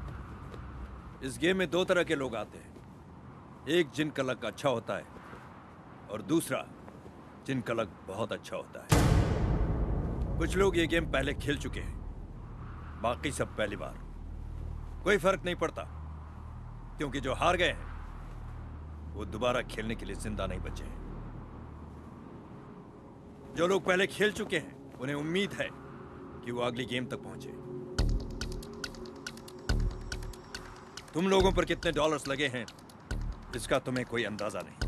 इस गेम में दो तरह के लोग आते हैं. एक जिनका लक अच्छा होता है और दूसरा जिनका लक बहुत अच्छा होता है. कुछ लोग ये गेम पहले खेल चुके हैं, बाकी सब पहली बार. कोई फर्क नहीं पड़ता, क्योंकि जो हार गए हैं वो दोबारा खेलने के लिए जिंदा नहीं बचे हैं। जो लोग पहले खेल चुके हैं उन्हें उम्मीद है कि वो अगली गेम तक पहुंचे। तुम लोगों पर कितने डॉलर्स लगे हैं इसका तुम्हें कोई अंदाजा नहीं।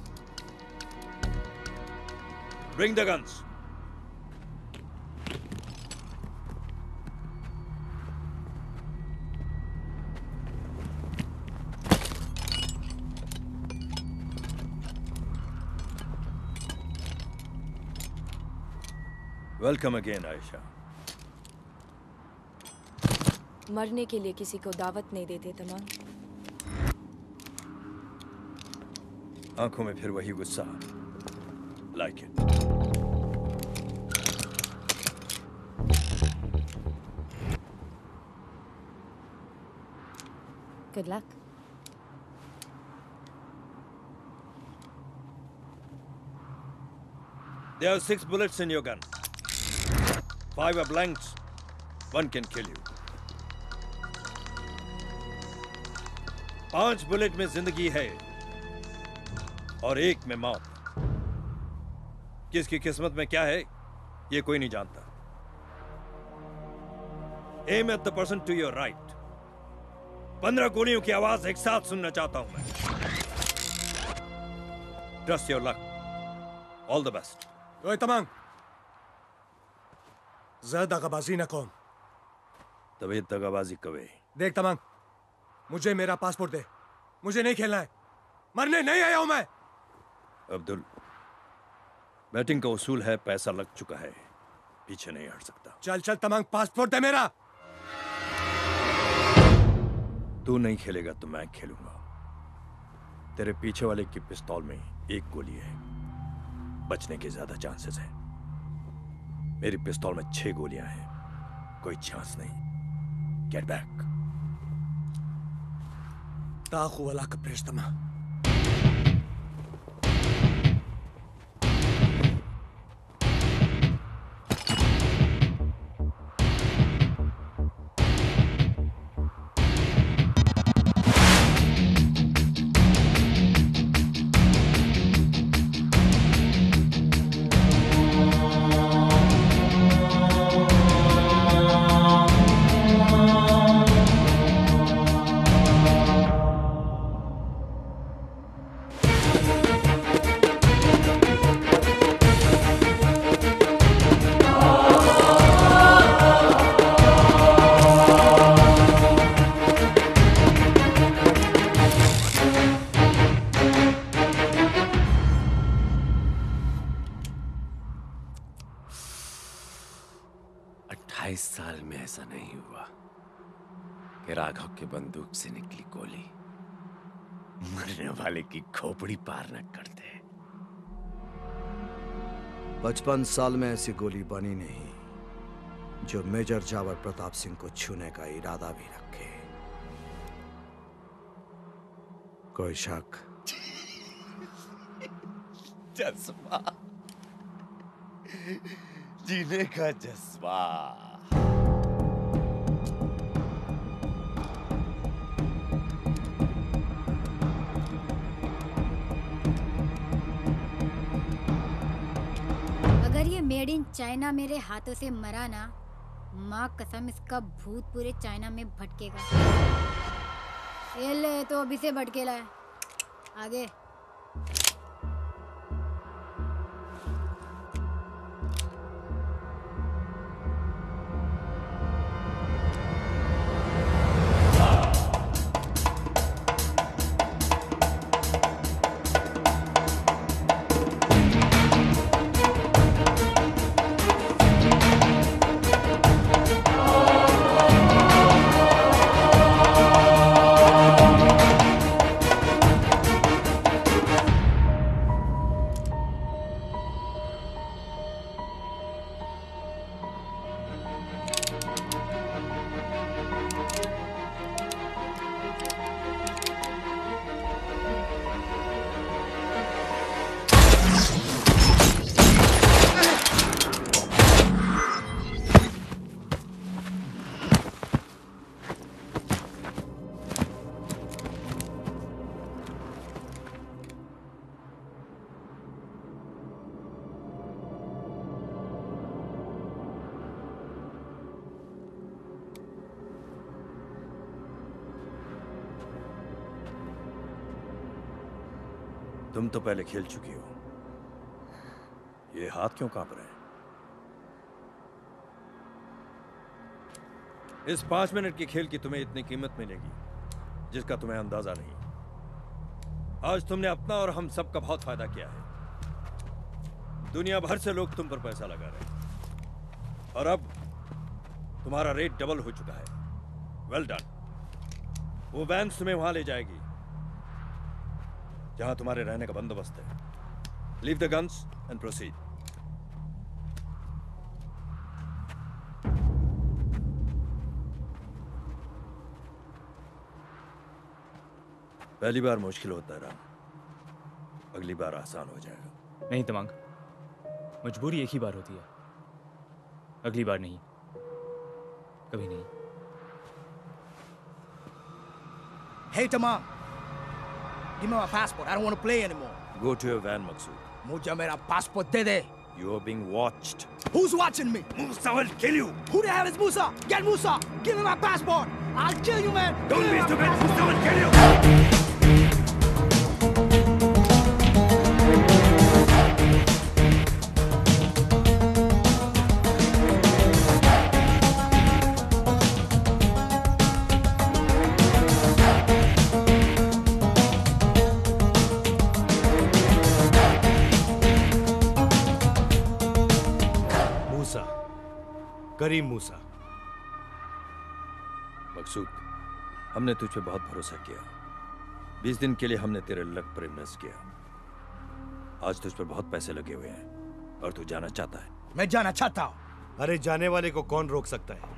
Bring the guns. Welcome again Ayesha. मरने के लिए किसी को दावत नहीं देते तमाम। आंखों में फिर वही गुस्सा। Like it. Good luck. There are six bullets in your gun. Five are blanks. One can kill you. पांच बुलेट में जिंदगी है और एक में मौत। किसकी किस्मत में क्या है ये कोई नहीं जानता। Aim at the person to your right. पंद्रह गोलियों की आवाज एक साथ सुनना चाहता हूं मैं। Trust your luck. All the best. ओए तमांग, ज्यादा दगाबाजी ना कौन। तभी दगाबाजी कवे। देख तमांग, मुझे मेरा पासपोर्ट दे। मुझे नहीं खेलना है, मरने नहीं आया हूं मैं। अब्दुल, बैटिंग का उसूल है, पैसा लग चुका है, पीछे नहीं हट सकता। चल चल तमांग, पासपोर्ट दे मेरा। तू नहीं खेलेगा तो मैं खेलूंगा। तेरे पीछे वाले की पिस्तौल में एक गोली है, बचने के ज्यादा चांसेस हैं। मेरी पिस्तौल में छह गोलियां हैं, कोई चांस नहीं। Get back. ताकू वाला का प्रेस्टमा। अट्ठाईस साल में ऐसा नहीं हुआ कि राघव के बंदूक से निकली गोली मरने वाले की खोपड़ी पार न कर दे। पचपन साल में ऐसी गोली बनी नहीं जो मेजर जावर प्रताप सिंह को छूने का इरादा भी रखे। कोई शक? जज्बा, जीने का जज्बा। अगर ये मेड इन चाइना मेरे हाथों से मरा ना, माँ कसम इसका भूत पूरे चाइना में भटकेगा। ये ले तो अभी से भटकेला है। आगे तुम तो पहले खेल चुकी हो, ये हाथ क्यों कांप रहे हैं? इस पांच मिनट की खेल की तुम्हें इतनी कीमत मिलेगी जिसका तुम्हें अंदाजा नहीं। आज तुमने अपना और हम सब का बहुत फायदा किया है। दुनिया भर से लोग तुम पर पैसा लगा रहे हैं और अब तुम्हारा रेट डबल हो चुका है। Well done. वो वैन तुम्हें वहां ले जाएगी जहां तुम्हारे रहने का बंदोबस्त है। Leave the guns and proceed. पहली बार मुश्किल होता है राम, अगली बार आसान हो जाएगा। नहीं तमांग, मजबूरी एक ही बार होती है, अगली बार नहीं, कभी नहीं। Hey, Tamam. Give me my passport. I don't want to play anymore. Go to your van, Maqsood. मुझे मेरा passport they they. You are being watched. Who's watching me? Musa will kill you. Who the hell is Musa? Get Musa. Give me my passport. I'll kill you, man. Don't be stupid. Musa will kill you. करीम मूसा। मकसूद, हमने तुझ पे बहुत भरोसा किया। बीस दिन के लिए हमने तेरे लक पर इन्वेस्ट किया। आज तुझ पर बहुत पैसे लगे हुए हैं और तू जाना चाहता है। मैं जाना चाहता हूँ। अरे जाने वाले को कौन रोक सकता है?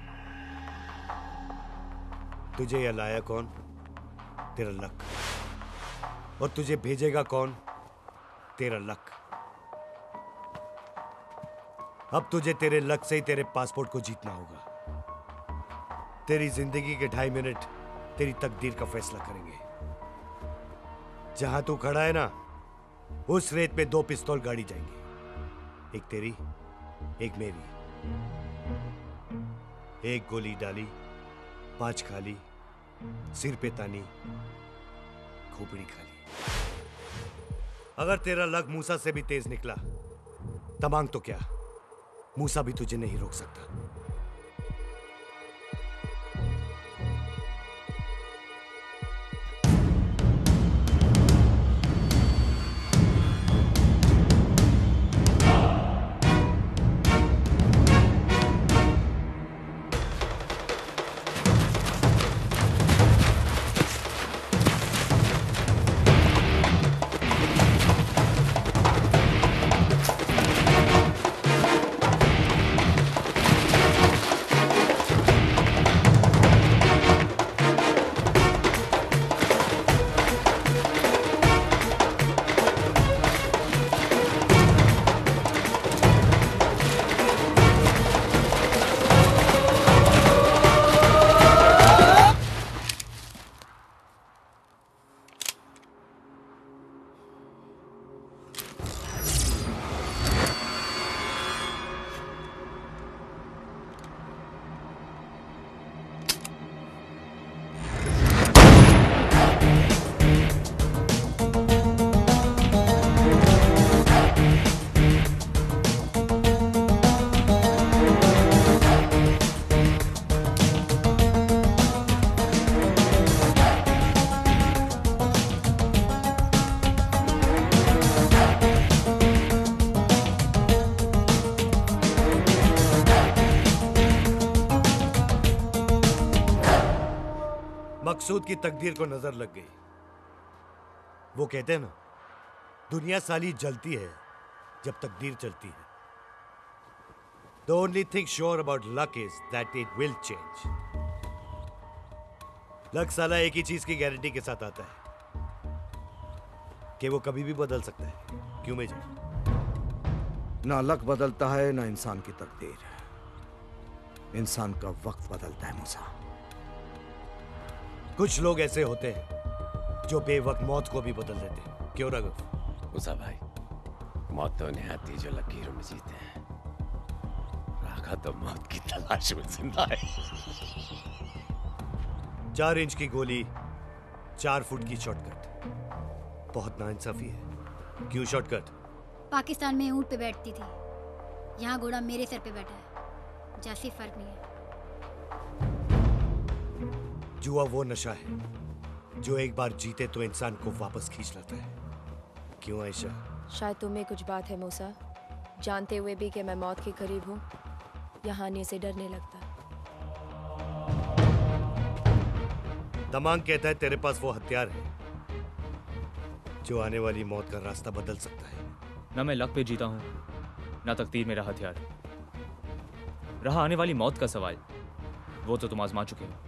तुझे यह लाया कौन? तेरा लक। और तुझे भेजेगा कौन? तेरा लक। अब तुझे तेरे लक से ही तेरे पासपोर्ट को जीतना होगा। तेरी जिंदगी के ढाई मिनट तेरी तकदीर का फैसला करेंगे। जहां तू खड़ा है ना, उस रेत पे दो पिस्तौल गाड़ी जाएंगे, एक तेरी एक मेरी। एक गोली डाली, पांच खाली, सिर पे तानी, खोपड़ी खाली। अगर तेरा लक मूसा से भी तेज निकला, तमांग तो क्या, मूसा भी तुझे नहीं रोक सकता। मकसूद की तकदीर को नजर लग गई। वो कहते हैं ना, दुनिया साली जलती है जब तकदीर चलती है। The only thing sure about luck is that it will change. Luck साला एक ही चीज की गारंटी के साथ आता है कि वो कभी भी बदल सकता है। क्यों मेजर? ना लक बदलता है ना इंसान की तकदीर। इंसान का वक्त बदलता है मूसा। कुछ लोग ऐसे होते हैं जो बेवक्त मौत को भी बदल देते हैं। क्यों राघव? मूसा भाई, मौत तो उन्हें आती जो लकीरों में जीते हैं। राघव तो मौत की तलाश में जिंदा है। चार इंच की गोली, चार फुट की शॉर्टकट, बहुत नाइंसाफी है। क्यों शॉर्टकट? पाकिस्तान में ऊँट पे बैठती थी, यहाँ घोड़ा मेरे सर पे बैठा है, जैसी फर्क नहीं है। जुआ वो नशा है जो एक बार जीते तो इंसान को वापस खींच लाता है। क्यों आयशा? शायद तुम्हें कुछ बात है मूसा, जानते हुए भी कि मैं मौत के करीब हूँ, यहाँ आने से डरने लगता। तमांग कहता है तेरे पास वो हथियार है जो आने वाली मौत का रास्ता बदल सकता है। ना मैं लक पे जीता हूँ, ना तकदीर मेरा हथियार। रहा आने वाली मौत का सवाल, वो तो तुम आजमा चुके हो।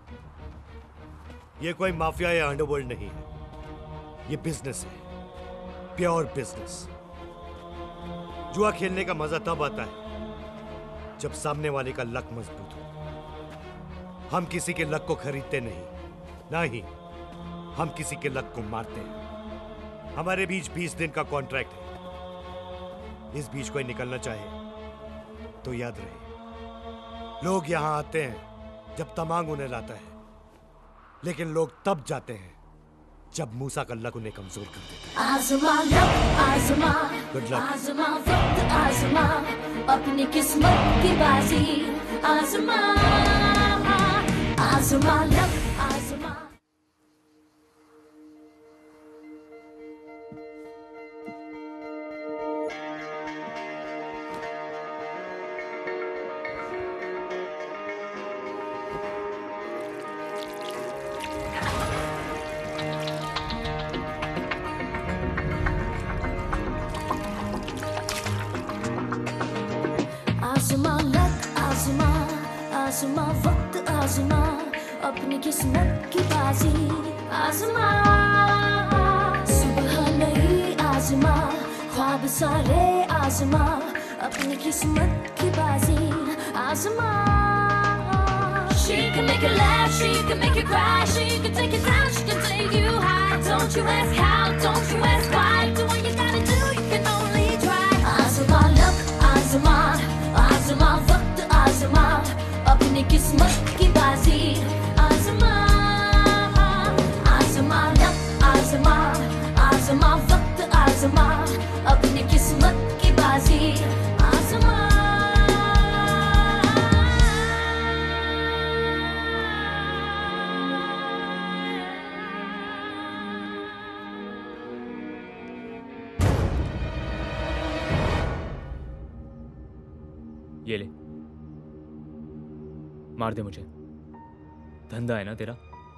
ये कोई माफिया या अंडरवर्ल्ड नहीं है, ये बिजनेस है, प्योर बिजनेस। जुआ खेलने का मजा तब आता है जब सामने वाले का लक मजबूत हो। हम किसी के लक को खरीदते नहीं, ना ही हम किसी के लक को मारते हैं। हमारे बीच बीस दिन का कॉन्ट्रैक्ट है। इस बीच कोई निकलना चाहे तो याद रहे, लोग यहां आते हैं जब तमांग उन्हें लाता है, लेकिन लोग तब जाते हैं जब मूसा का लक उन्हें कमजोर कर देता है। आज़मा लक आज़मा, Good luck. आज़मा वक्त आज़मा, अपनी किस्मत की बाजी आज़मा, आज़मा लक आज़मा। आज़मा लक आज़मा, आज़मा वक्त आज़मा, अपनी किस्मत की बाजी आज़मा, सुबह नई आज़मा, ख्वाब सारे आज़मा, अपनी किस्मत की बाजी आज़मा। She can make you laugh, she can make you cry, she can take you down, she can take you high. Don't you ask how, don't you ask why, do what you gotta do, you can only try. आज़मा luck आज़मा, आज़मा वक्त आज़मा, अपनी किस्मत की बाजी आज़मा, आज़मा लक आज़मा, आज़मा वक्त आज़मा, अपनी किस्मत की बाजी आज़मा। ये ले, मार दे मुझे, धंधा है ना तेरा।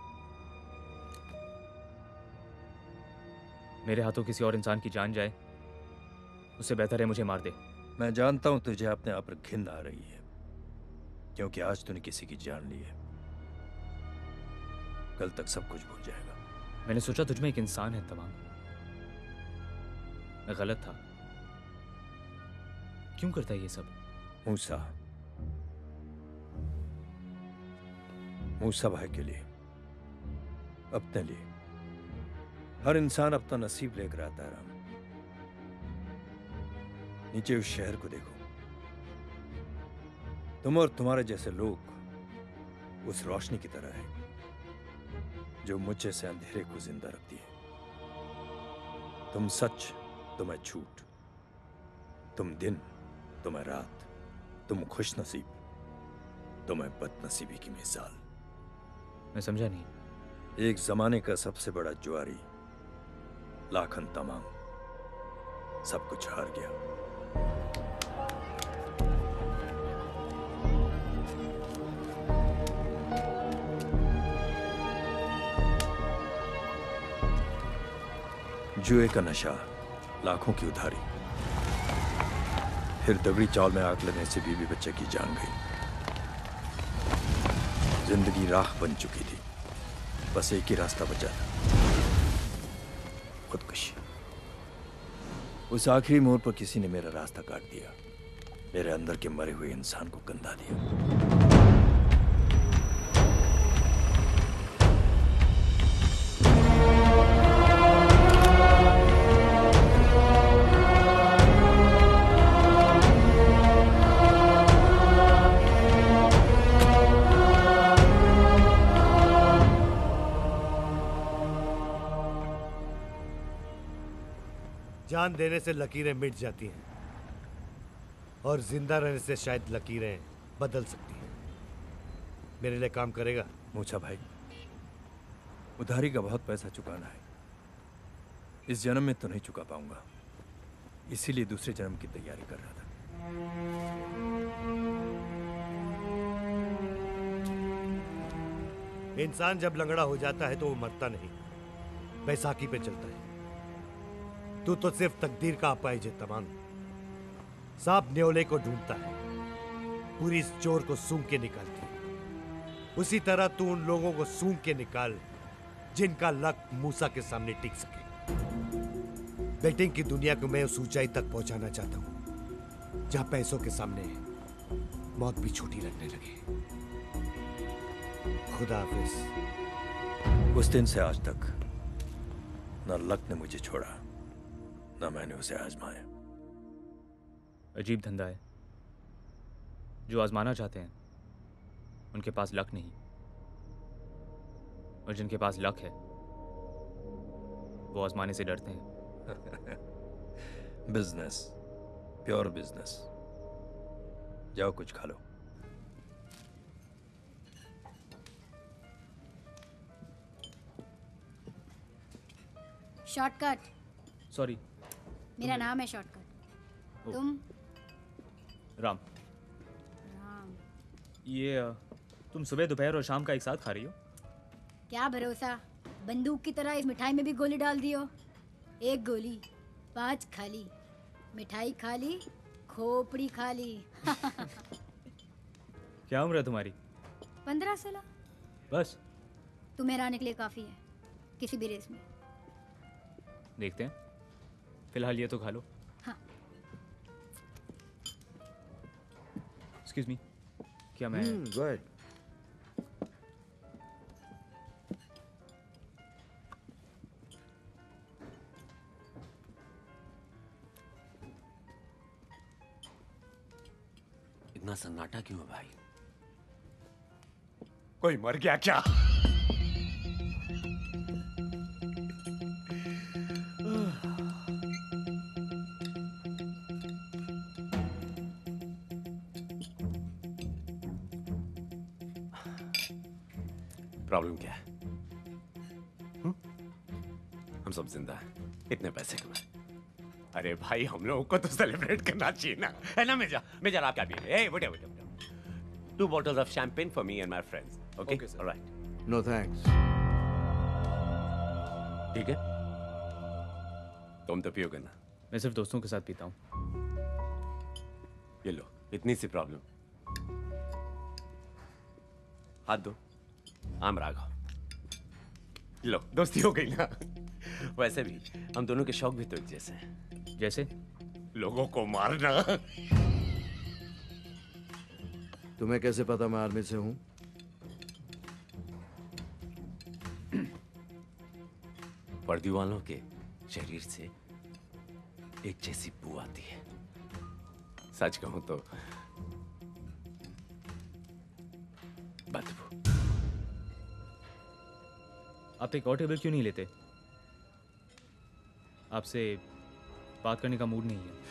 मेरे हाथों किसी और इंसान की जान जाए, उससे बेहतर है मुझे मार दे। मैं जानता हूं तुझे अपने आप पर घिन आ रही है, क्योंकि आज तूने किसी की जान ली है। कल तक सब कुछ भूल जाएगा। मैंने सोचा तुझमें एक इंसान है तमाम। मैं गलत था। क्यों करता है ये सब? मूसा, मूसा भाई के लिए, अपने लिए, हर इंसान अपना नसीब लेकर आता है। राम, नीचे उस शहर को देखो, तुम और तुम्हारे जैसे लोग उस रोशनी की तरह है जो मुझे से अंधेरे को जिंदा रखती है। तुम सच, तो मैं झूठ, तुम दिन, तो मैं रात, तुम खुश नसीब, तो मैं बदनसीबी की मिसाल। मैं समझा नहीं। एक जमाने का सबसे बड़ा जुआरी लाखन तमाम सब कुछ हार गया। जुए का नशा, लाखों की उधारी, फिर दबड़ी चावल में आग लगने से बीवी बच्चे की जान गई। जिंदगी राख बन चुकी थी, बस एक ही रास्ता बचा था, खुदकुशी। उस आखिरी मोड़ पर किसी ने मेरा रास्ता काट दिया, मेरे अंदर के मरे हुए इंसान को कंधा दिया। जान देने से लकीरें मिट जाती हैं और जिंदा रहने से शायद लकीरें बदल सकती हैं। मेरे लिए काम करेगा? मूछा भाई, उधारी का बहुत पैसा चुकाना है। इस जन्म में तो नहीं चुका पाऊंगा, इसीलिए दूसरे जन्म की तैयारी कर रहा था। इंसान जब लंगड़ा हो जाता है तो वो मरता नहीं, बैसाखी पे चलता है। तू तो सिर्फ तकदीर का अपाहिज है तमाम। सांप न्योले को ढूंढता है, पूरी इस चोर को सूंघ के निकालती है। उसी तरह तू उन लोगों को सूंघ के निकाल जिनका लक मूसा के सामने टिक सके। बेटिंग की दुनिया को मैं उस ऊंचाई तक पहुंचाना चाहता हूं जहां पैसों के सामने मौत भी छोटी लगने लगे। खुदा हाफिज। उस दिन से आज तक न लक ने मुझे छोड़ा, न मैंने उसे आजमाया। अजीब धंधा है। जो आजमाना चाहते हैं उनके पास लक नहीं, और जिनके पास लक है वो आजमाने से डरते हैं। Business, pure business. जाओ कुछ खा लो। शॉर्टकट। सॉरी। मेरा नाम है शॉर्टकट। ओ। तुम? राम। राम। ये अ, तुम सुबह दोपहर और शाम का एक साथ खा रही हो? क्या भरोसा, बंदूक की तरह इस मिठाई में भी गोली डाल दी हो। एक गोली, पांच खाली। मिठाई खाली, खोपड़ी खाली। क्या उम्र है तुम्हारी? पंद्रह सोलह। बस तुम्हें हराने के लिए काफी है किसी भी रेस में। देखते हैं, फिलहाल ये तो खा लो। हाँ। एक्सक्यूज मी, क्या मैं गुड। इतना सन्नाटा क्यों है भाई? कोई मर गया क्या? प्रॉब्लम क्या है? हुँ? हम सब जिंदा हैं, इतने पैसे कमाए। अरे भाई, हम लोगों को तो सेलिब्रेट करना चाहिए ना, है ना? मेजा, मेजा आप क्या पिएंगे? ए, बेटा बेटा बेटा, two bottles of champagne for me and my friends, okay? All right. No thanks. ठीक है, तुम तो पियोगे ना? मैं सिर्फ दोस्तों के साथ पीता हूँ। ये लो, इतनी सी प्रॉब्लम। हाथ दो। आम राघव। लो, दोस्ती हो गई ना? वैसे भी हम दोनों के शौक भी तो एक जैसे हैं। जैसे? लोगों को मारना। तुम्हें कैसे पता मैं आर्मी से हूं? वर्दी वालों के शरीर से एक जैसी बू आती है। सच कहूं तो बदबू। आप एक और टेबल क्यों नहीं लेते? आपसे बात करने का मूड नहीं है।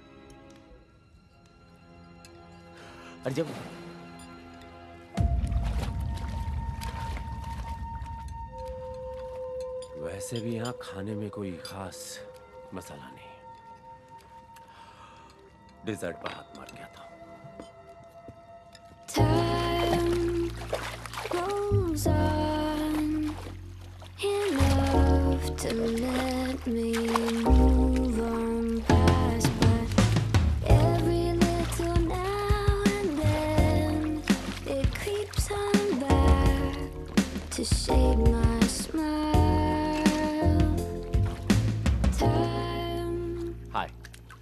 और जब वैसे भी यहाँ खाने में कोई खास मसाला नहीं है। डिजर्ट पर हाथ मार गया था। Time goes on, enough to let me move on past, but every little now and then it creeps on back to shade my smile. Time. हाय,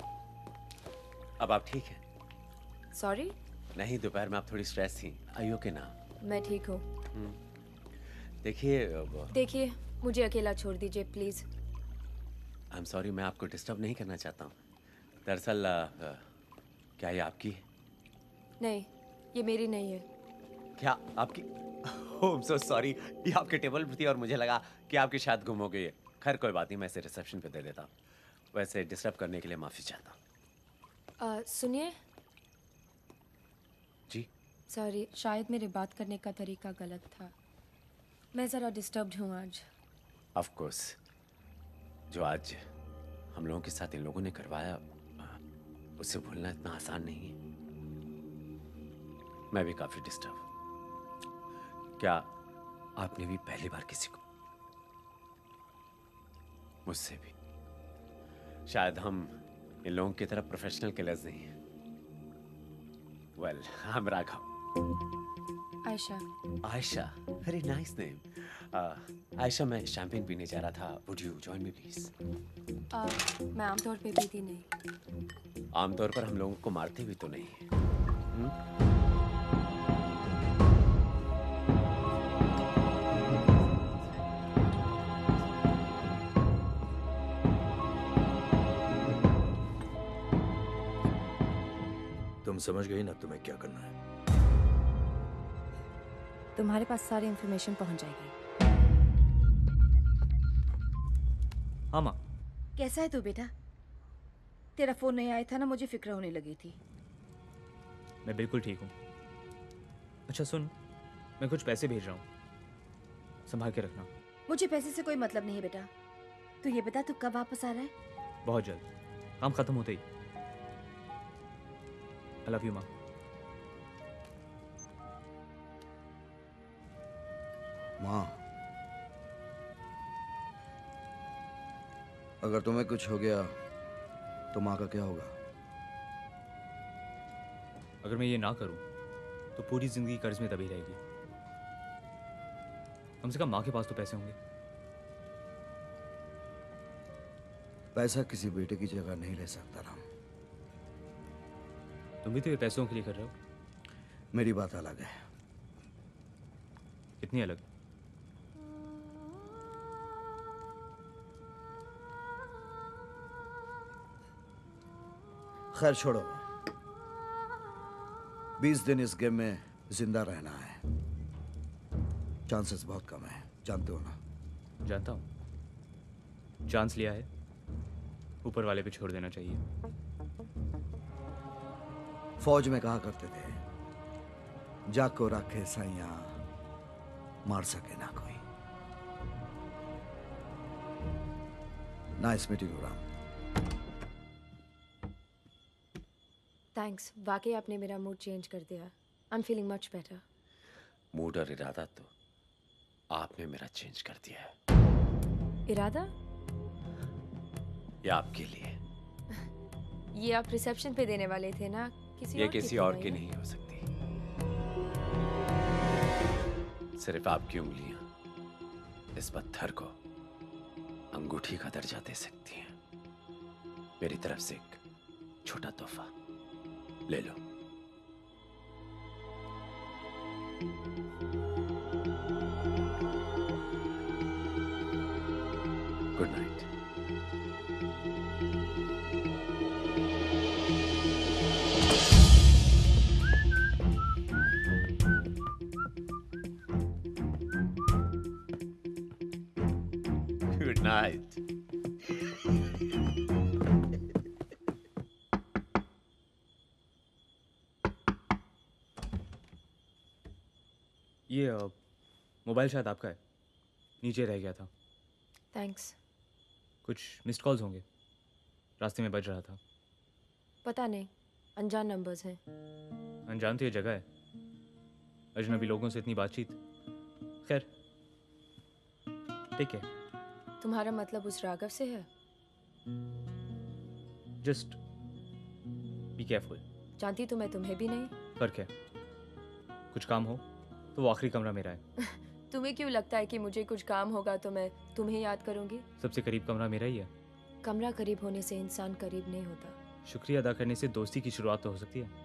अब आप ठीक हैं? सॉरी? नहीं, दोपहर में आप थोड़ी स्ट्रेस थी। आई ओके ना? मैं ठीक हूँ। देखिए, अब देखिए, मुझे अकेला छोड़ दीजिए प्लीज। आई एम सॉरी, मैं आपको डिस्टर्ब नहीं करना चाहता हूँ। दरअसल अ, क्या ये आपकी है? नहीं, ये मेरी नहीं है। क्या आपकी? ओह, आई एम सो सॉरी, ये आपके टेबल पर थी और मुझे लगा कि आपकी शायद गुम हो गई है। खैर कोई बात नहीं, मैं इसे रिसेप्शन पे दे देता हूँ। वैसे डिस्टर्ब करने के लिए माफी चाहता हूँ। अ, सुनिए। जी। सॉरी, शायद मेरे बात करने का तरीका गलत था। मैं ज़रा डिस्टर्ब्ड हूँ आज। ऑफ कोर्स, जो आज हम लोगों के साथ इन लोगों ने करवाया उसे भूलना इतना आसान नहीं है। मैं भी काफी डिस्टर्ब। क्या आपने भी पहली बार किसी को? मुझसे भी। शायद हम इन लोगों की तरह प्रोफेशनल किलर्स नहीं हैं। Well, I am Raghav. Ayesha. Ayesha, very nice name. Ayesha, मैं शैंपेन पीने जा रहा था। Would you join me please? मैं आमतौर पे पीती नहीं। आमतौर पर हम लोगों को मारते भी तो नहीं हैं। हुँ? तुम समझ गई ना तुम्हें क्या करना है? तुम्हारे पास सारी इंफॉर्मेशन पहुंच जाएगी। हाँ माँ। कैसा है तू बेटा? तेरा फोन नहीं आया था ना, मुझे फिक्र होने लगी थी। मैं बिल्कुल ठीक हूँ। अच्छा सुन, मैं कुछ पैसे भेज रहा हूँ, संभाल के रखना। मुझे पैसे से कोई मतलब नहीं है बेटा। तू ये बता, तू कब वापस आ रहा है? बहुत जल्द, काम खत्म होते ही। आई लव यू माँ। माँ, अगर तुम्हें कुछ हो गया तो माँ का क्या होगा? अगर मैं ये ना करूं तो पूरी जिंदगी कर्ज में दबी रहेगी। कम से कम माँ के पास तो पैसे होंगे। पैसा किसी बेटे की जगह नहीं ले सकता राम। तुम भी तो ये पैसों के लिए कर रहे हो। मेरी बात अलग है। कितनी अलग? खैर छोड़ो, बीस दिन इस गेम में जिंदा रहना है। चांसेस बहुत कम है, जानते हो ना? जानता हूँ। चांस लिया है, ऊपर वाले पे छोड़ देना चाहिए। फौज में कहा करते थे, जाको रखे साइया मार सके ना कोई। Nice meeting you Ram. Thanks, वाकई आपने मेरा मूड चेंज कर दिया। I am feeling much better. Mood और इरादा तो आपने मेरा चेंज कर दिया है। इरादा? ये आपके लिए। ये आप रिसेप्शन पे देने वाले थे ना? किसी ये और किसी की और थी की ना ये? नहीं हो सकती। सिर्फ आपकी उंगलियां इस पत्थर को अंगूठी का दर्जा दे सकती हैं। मेरी तरफ से एक छोटा तोहफा ले लो। Good night. Good night. ये अ, मोबाइल शायद आपका है, नीचे रह गया था। थैंक्स। कुछ मिस्ड कॉल्स होंगे, रास्ते में बज रहा था। पता नहीं, अनजान नंबर्स हैं। अनजान तो ये जगह है, अजनबी लोगों से इतनी बातचीत। खैर ठीक है। तुम्हारा मतलब उस राघव से है? Just be careful. जानती तो मैं तुम्हें भी नहीं। पर क्या, कुछ काम हो तो वो आखिरी कमरा मेरा है। तुम्हें क्यों लगता है कि मुझे कुछ काम होगा तो मैं तुम्हें याद करूंगी? सबसे करीब कमरा मेरा ही है। कमरा करीब होने से इंसान करीब नहीं होता। शुक्रिया अदा करने से दोस्ती की शुरुआत तो हो सकती है।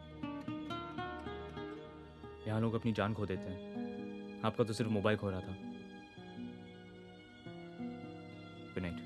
यहाँ लोग अपनी जान खो देते हैं, आपका तो सिर्फ मोबाइल खो रहा था। Good night.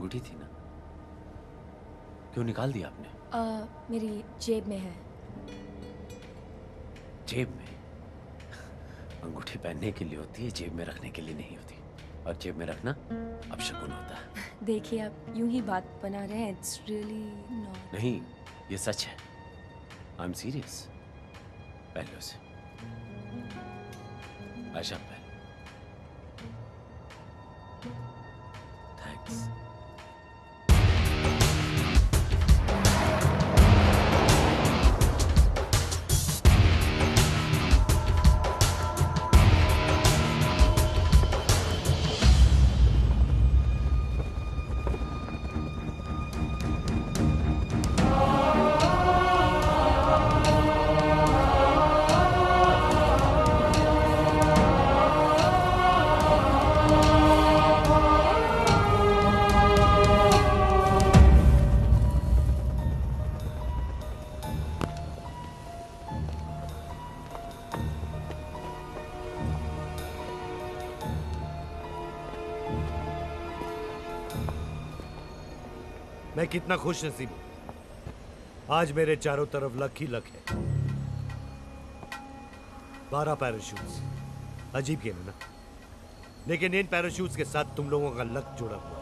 अंगूठी थी ना, क्यों निकाल दिया आपने? आ, मेरी जेब में है। जेब में? अंगूठी पहनने के लिए होती है, जेब में रखने के लिए नहीं होती। और जेब में रखना अपशकुन होता है। देखिए आप यूं ही बात बना रहे हैं। It's really not. नहीं, ये सच है। I am serious. पहले उसे आशा पहले। थैंक्स। मैं कितना खुश नसीब हूं। आज मेरे चारों तरफ लक ही लक है। बारह पैराशूट्स, अजीब गेम है ना, लेकिन इन पैराशूट्स के साथ तुम लोगों का लक जुड़ा हुआ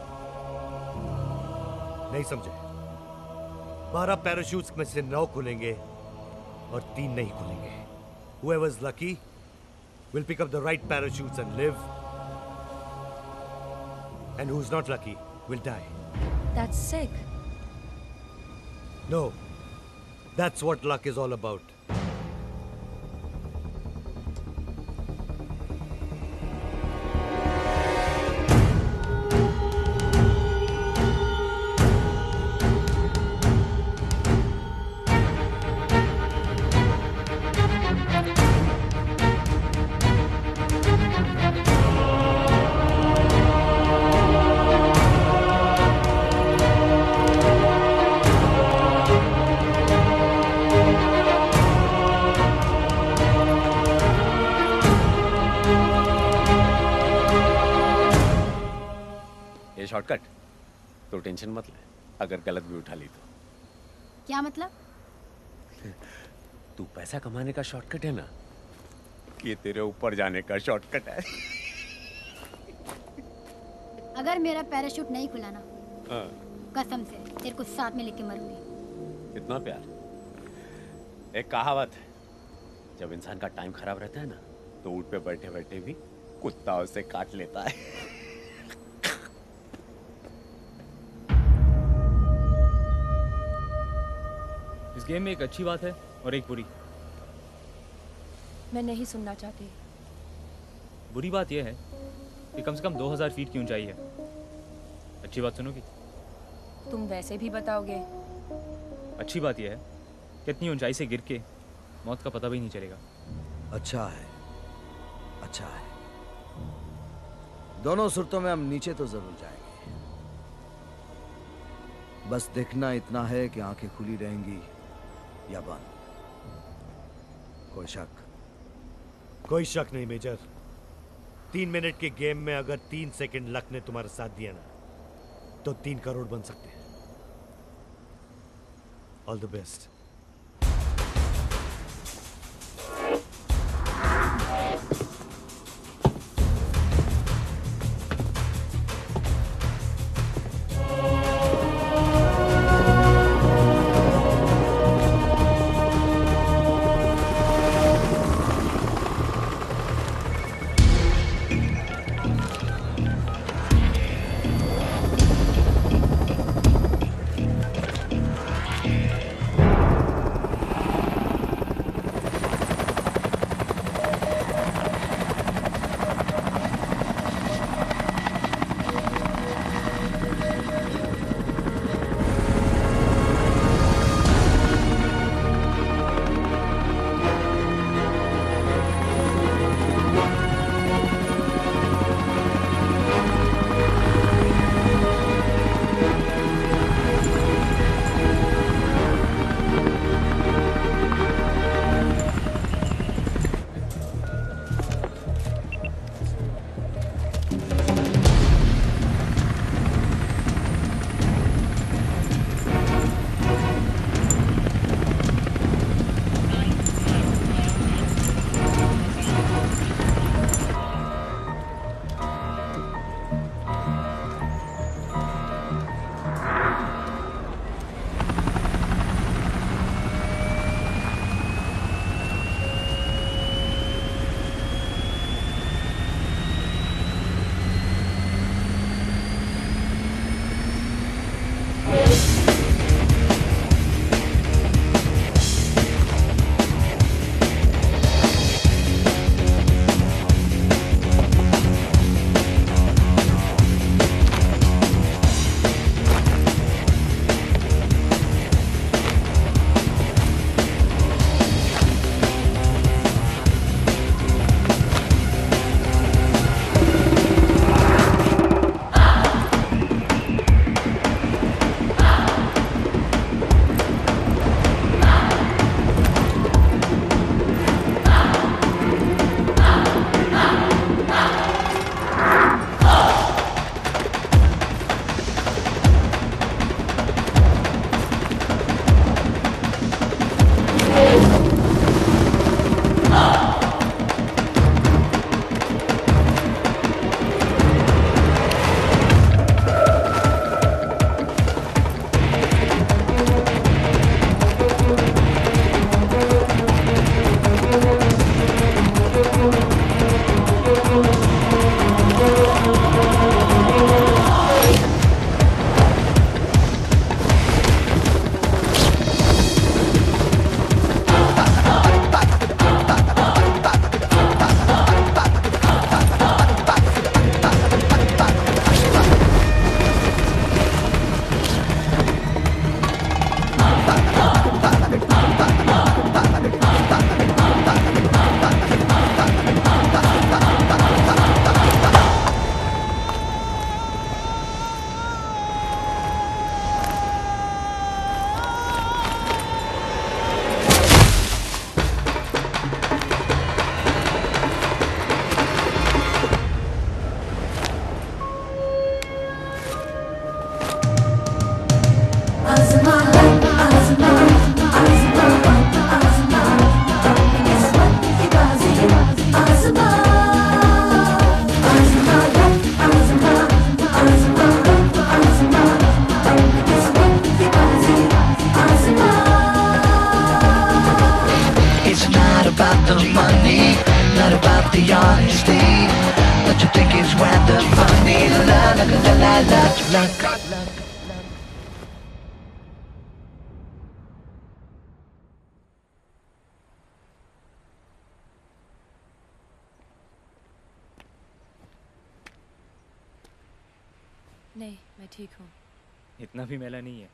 है। नहीं समझे? बारह पैराशूट्स में से नौ खुलेंगे और तीन नहीं खुलेंगे। Whoever's lucky will pick up the right parachutes and live, and who's not lucky will die. That's sick. No, that's what luck is all about. Shortcut तो टेंशन मत ले, अगर गलत भी उठा ली तो। क्या मतलब? तू पैसा कमाने का शॉर्टकट है ना, ये तेरे ऊपर जाने का शॉर्टकट है। अगर मेरा पैराशूट नहीं खुला ना, हाँ। कसम से तेरे को साथ में लेके मरूंगी। इतना प्यार। एक कहावत है, जब इंसान का टाइम खराब रहता है ना, तो ऊँट पे बैठे बैठे भी कुत्ता उसे काट लेता है। इस गेम में एक अच्छी बात है और एक बुरी। मैं नहीं सुनना चाहती। बुरी बात यह है कि कम से कम दो हज़ार फीट की ऊंचाई है। अच्छी बात सुनोगी? तुम वैसे भी बताओगे। अच्छी बात यह है कि इतनी ऊंचाई से गिर के मौत का पता भी नहीं चलेगा। अच्छा है, अच्छा है। दोनों सूरतों में हम नीचे तो जरूर जाएंगे। बस देखना इतना है कि आंखें खुली रहेंगी या बंद। कोई शक? कोई शक नहीं मेजर। तीन मिनट के गेम में अगर तीन सेकंड लक ने तुम्हारा साथ दिया ना, तो तीन करोड़ बन सकते हैं। All the best. It's not about the money, not about the honesty. Don't you think it's rather funny? La la la la la la la la. नहीं, मैं ठीक हूँ। इतना भी मैला नहीं है।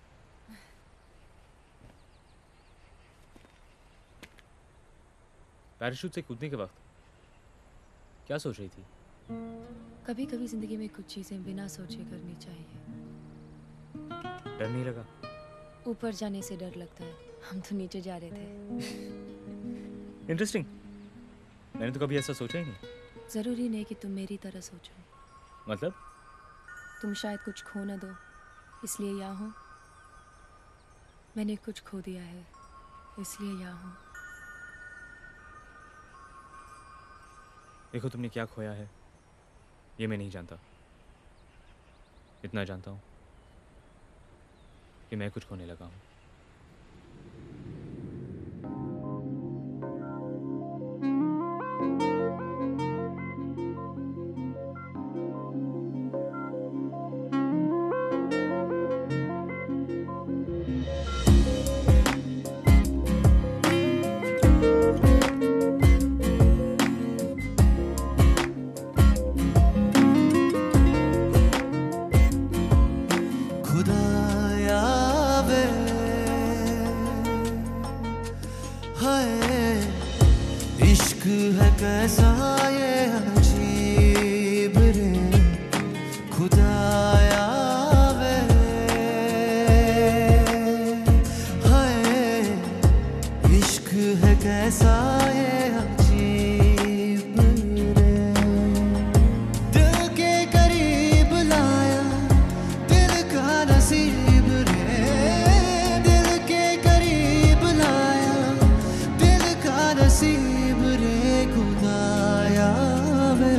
पैराशूट से कूदने के वक्त क्या सोच रही थी? कभी कभी जिंदगी में कुछ चीजें बिना सोचे करनी चाहिए। डर नहीं लगा? ऊपर जाने से डर लगता है, हम तो नीचे जा रहे थे। इंटरेस्टिंग। मैंने तो कभी ऐसा सोचा ही नहीं। जरूरी नहीं कि तुम मेरी तरह सोचो। मतलब? तुम शायद कुछ खो न दो, इसलिए यहाँ हूँ। मैंने कुछ खो दिया है, इसलिए यहाँ हूँ। देखो तुमने क्या खोया है ये मैं नहीं जानता। इतना जानता हूँ कि मैं कुछ खोने लगा हूँ। खुदाया वे हाय इश्क है कैसा ये अजीब रे खुदाया वे हाय इश्क है कैसा ये अजीब रे दिल के करीब लाया दिल का नसीब रे दिल के करीब लाया दिल का नसीब रे खुदाया वे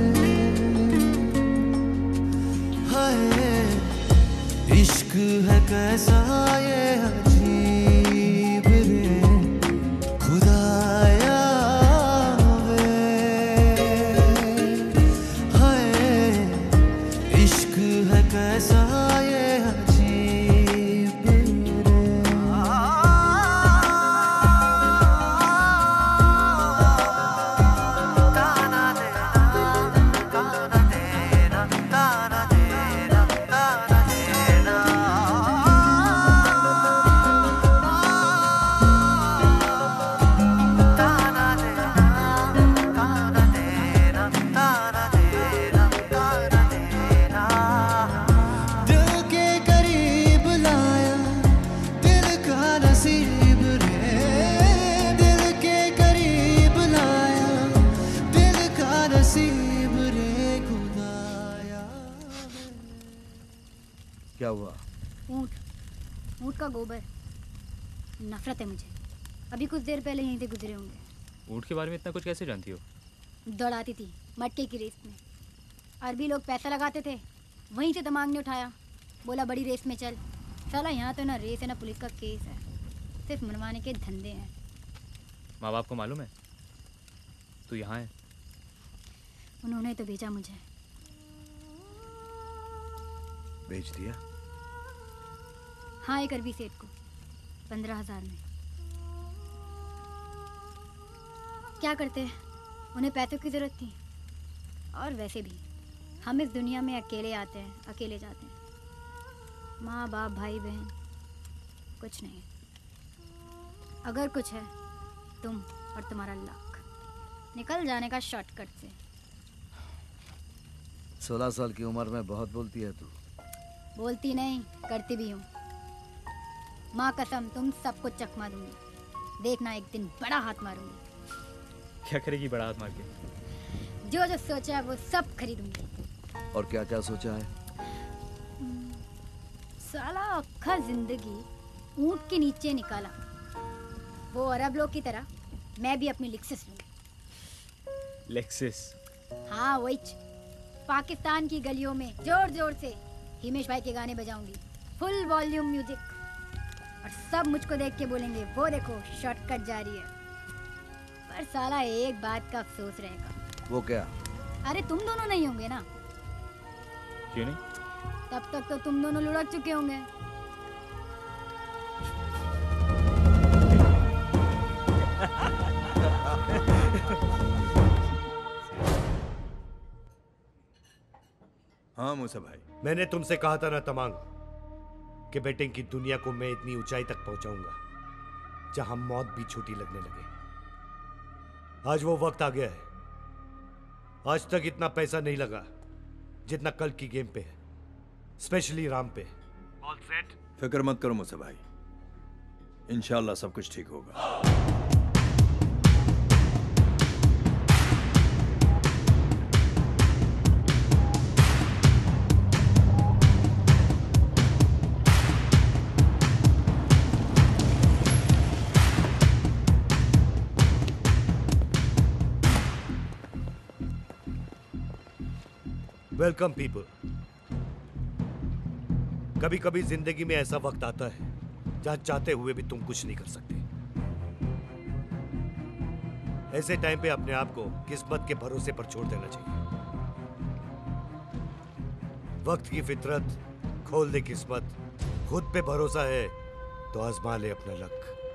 हाय इश्क है कैसा ये अजीब रे खुदाया वे हाय इश्क है कैसा ये अजीब दिल के करीब लाया दिल का नसीब रे दिल के करीब लाया दिल का नसीब रे खुदाया क्या हुआ? ऊँट ऊँट का गोबर। नफरत है मुझे। अभी कुछ देर पहले यहीं से गुजरे होंगे। ऊँट के बारे में इतना कुछ कैसे जानती हो? दौड़ाती थी मटके की रेस में। अरबी लोग पैसा लगाते थे, वहीं से दिमाग ने उठाया, बोला बड़ी रेस में चल। साला यहाँ तो ना रेस है ना पुलिस का केस है, सिर्फ मनवाने के धंधे हैं। माँ बाप को मालूम है तू यहाँ है? उन्होंने तो भेजा मुझे। बेच दिया? हाँ, एक अरबी सेठ को पंद्रह हजार में। क्या करते, उन्हें पैसों की जरूरत थी। और वैसे भी हम इस दुनिया में अकेले आते हैं, अकेले जाते हैं। माँ बाप भाई बहन कुछ नहीं। अगर कुछ है, तुम और तुम्हारा लक निकल जाने का शॉर्टकट से। सोलह साल की उम्र में बहुत बोलती है तू। बोलती नहीं, करती भी हूँ। माँ कसम, तुम सबको चकमा दूंगी। देखना एक दिन बड़ा हाथ मारूंगी। क्या करेगी बड़ा हाथ मार के? जो जो सोचा है वो सब खरीदूंगी। और क्या क्या सोचा है? साला अक्खा जिंदगी ऊंट के नीचे निकाला। वो अरब लोग की तरह मैं भी अपनी लेक्सस लूंगी। लेक्सिस? हाँ वही। पाकिस्तान की गलियों में जोर जोर से हिमेश भाई के गाने बजाऊंगी, फुल वॉल्यूम म्यूजिक, और सब मुझको देख के बोलेंगे वो देखो शॉर्टकट जारी है। पर साला एक बात का अफसोस रहेगा। वो क्या? अरे तुम दोनों नहीं होंगे ना। क्यों नहीं? तब तक तो तुम दोनों लुढ़क चुके होंगे। हाँ मूसा भाई, मैंने तुमसे कहा था ना तमांग कि बेटिंग की दुनिया को मैं इतनी ऊंचाई तक पहुंचाऊंगा जहां मौत भी छोटी लगने लगे। आज वो वक्त आ गया है। आज तक इतना पैसा नहीं लगा जितना कल की गेम पे है, स्पेशली राम पे। All set? फिक्र मत करो मूसा भाई, इंशाल्लाह सब कुछ ठीक होगा। Welcome people. कभी कभी जिंदगी में ऐसा वक्त आता है जहां चाहते हुए भी तुम कुछ नहीं कर सकते। ऐसे टाइम पे अपने आप को किस्मत के भरोसे पर छोड़ देना चाहिए। वक्त की फितरत खोल दे किस्मत, खुद पे भरोसा है तो आजमा ले अपना लक।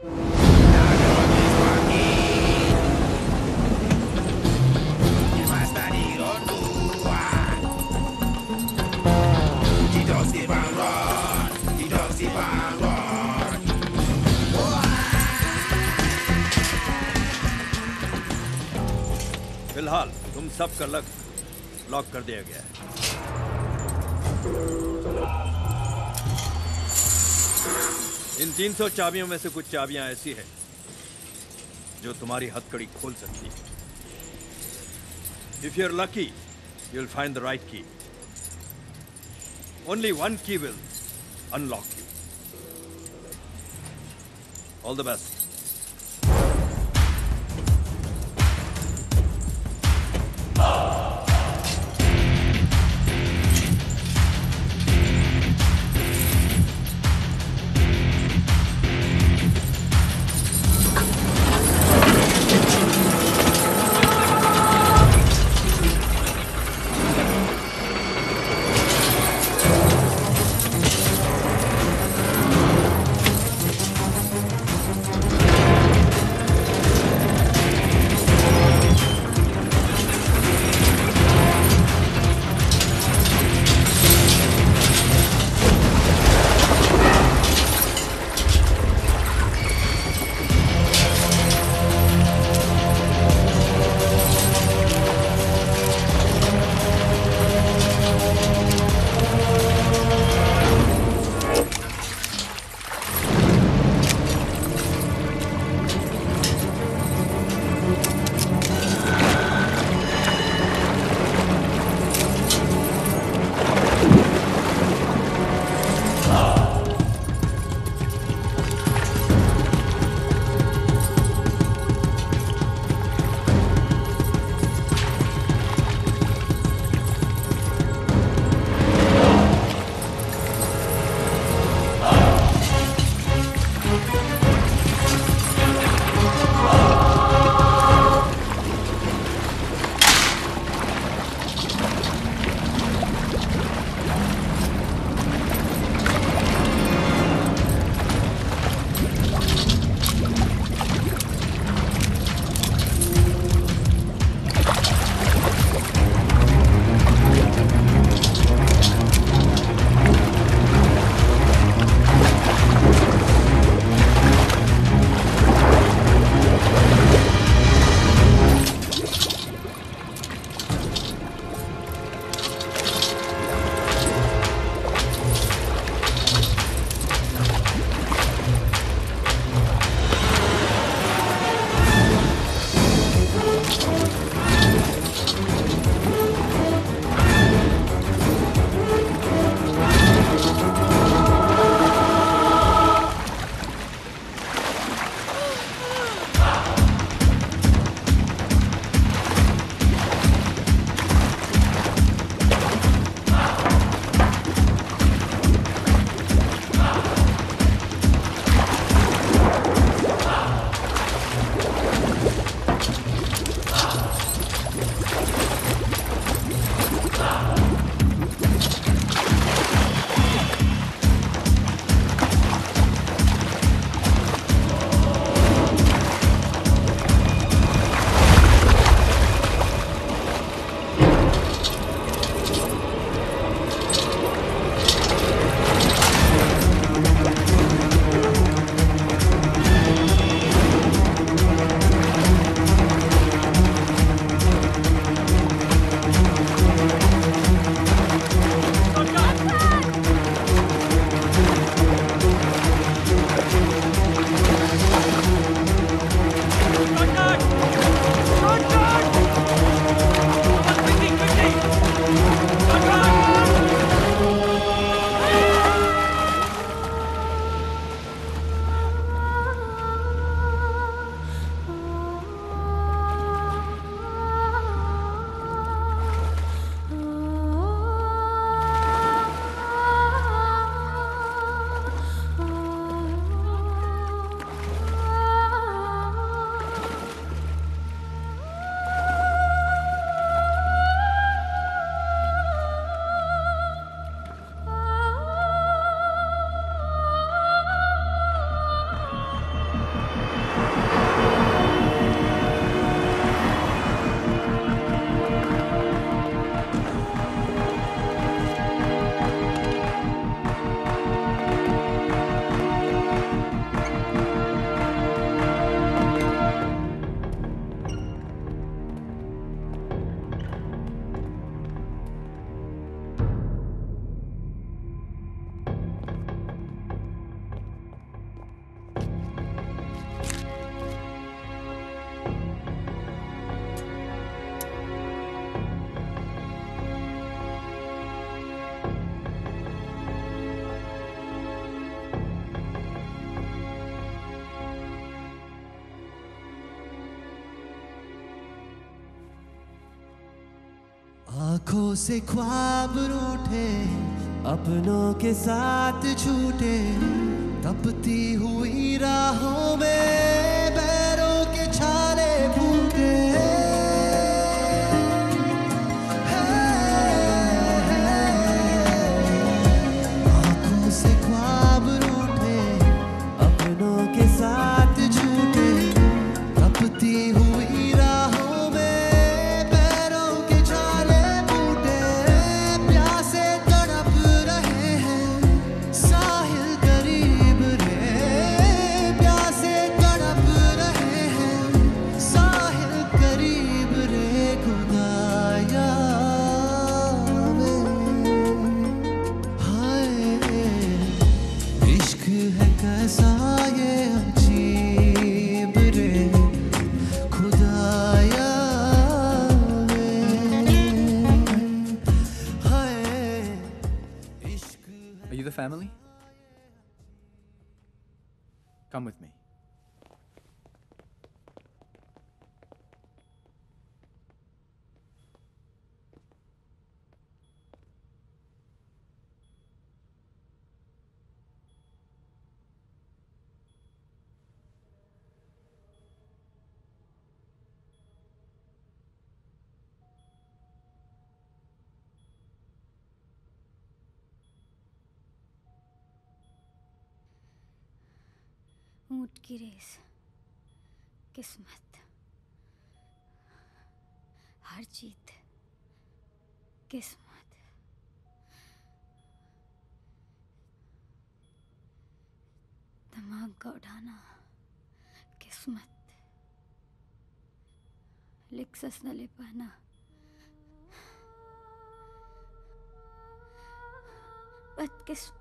फिलहाल तुम सब का लक लॉक कर दिया गया है। इन तीन सौ चाबियों में से कुछ चाबियां ऐसी हैं जो तुम्हारी हथकड़ी खोल सकती है। If you are lucky you will find the right key. Only one key will unlock you. All the best. We'll be right back. आंखों से ख्वाब रूठे, अपनों के साथ छूटे, तपती हुई राहों में पैरों के छाले फूटे। आंखों से ख्वाब रूठे, अपनों के साथ छूटे, तपती हुई राहों में पैरों के छाले फूटे। प्यासे तड़प रहे हैं साहिल करीब रे, प्यासे तड़प रहे हैं साहिल करीब रे। खुदाया वे, हाय इश्क है कैसा ये अजीब रे। खुदाया वे, हाय इश्क। Are you the family? Come with me. ऊंट की रेस, किस्मत, हार जीत, किस्मत, दिमाग का उठाना, किस्मत, लिक्सस न ले पाना, बदकिस्मत।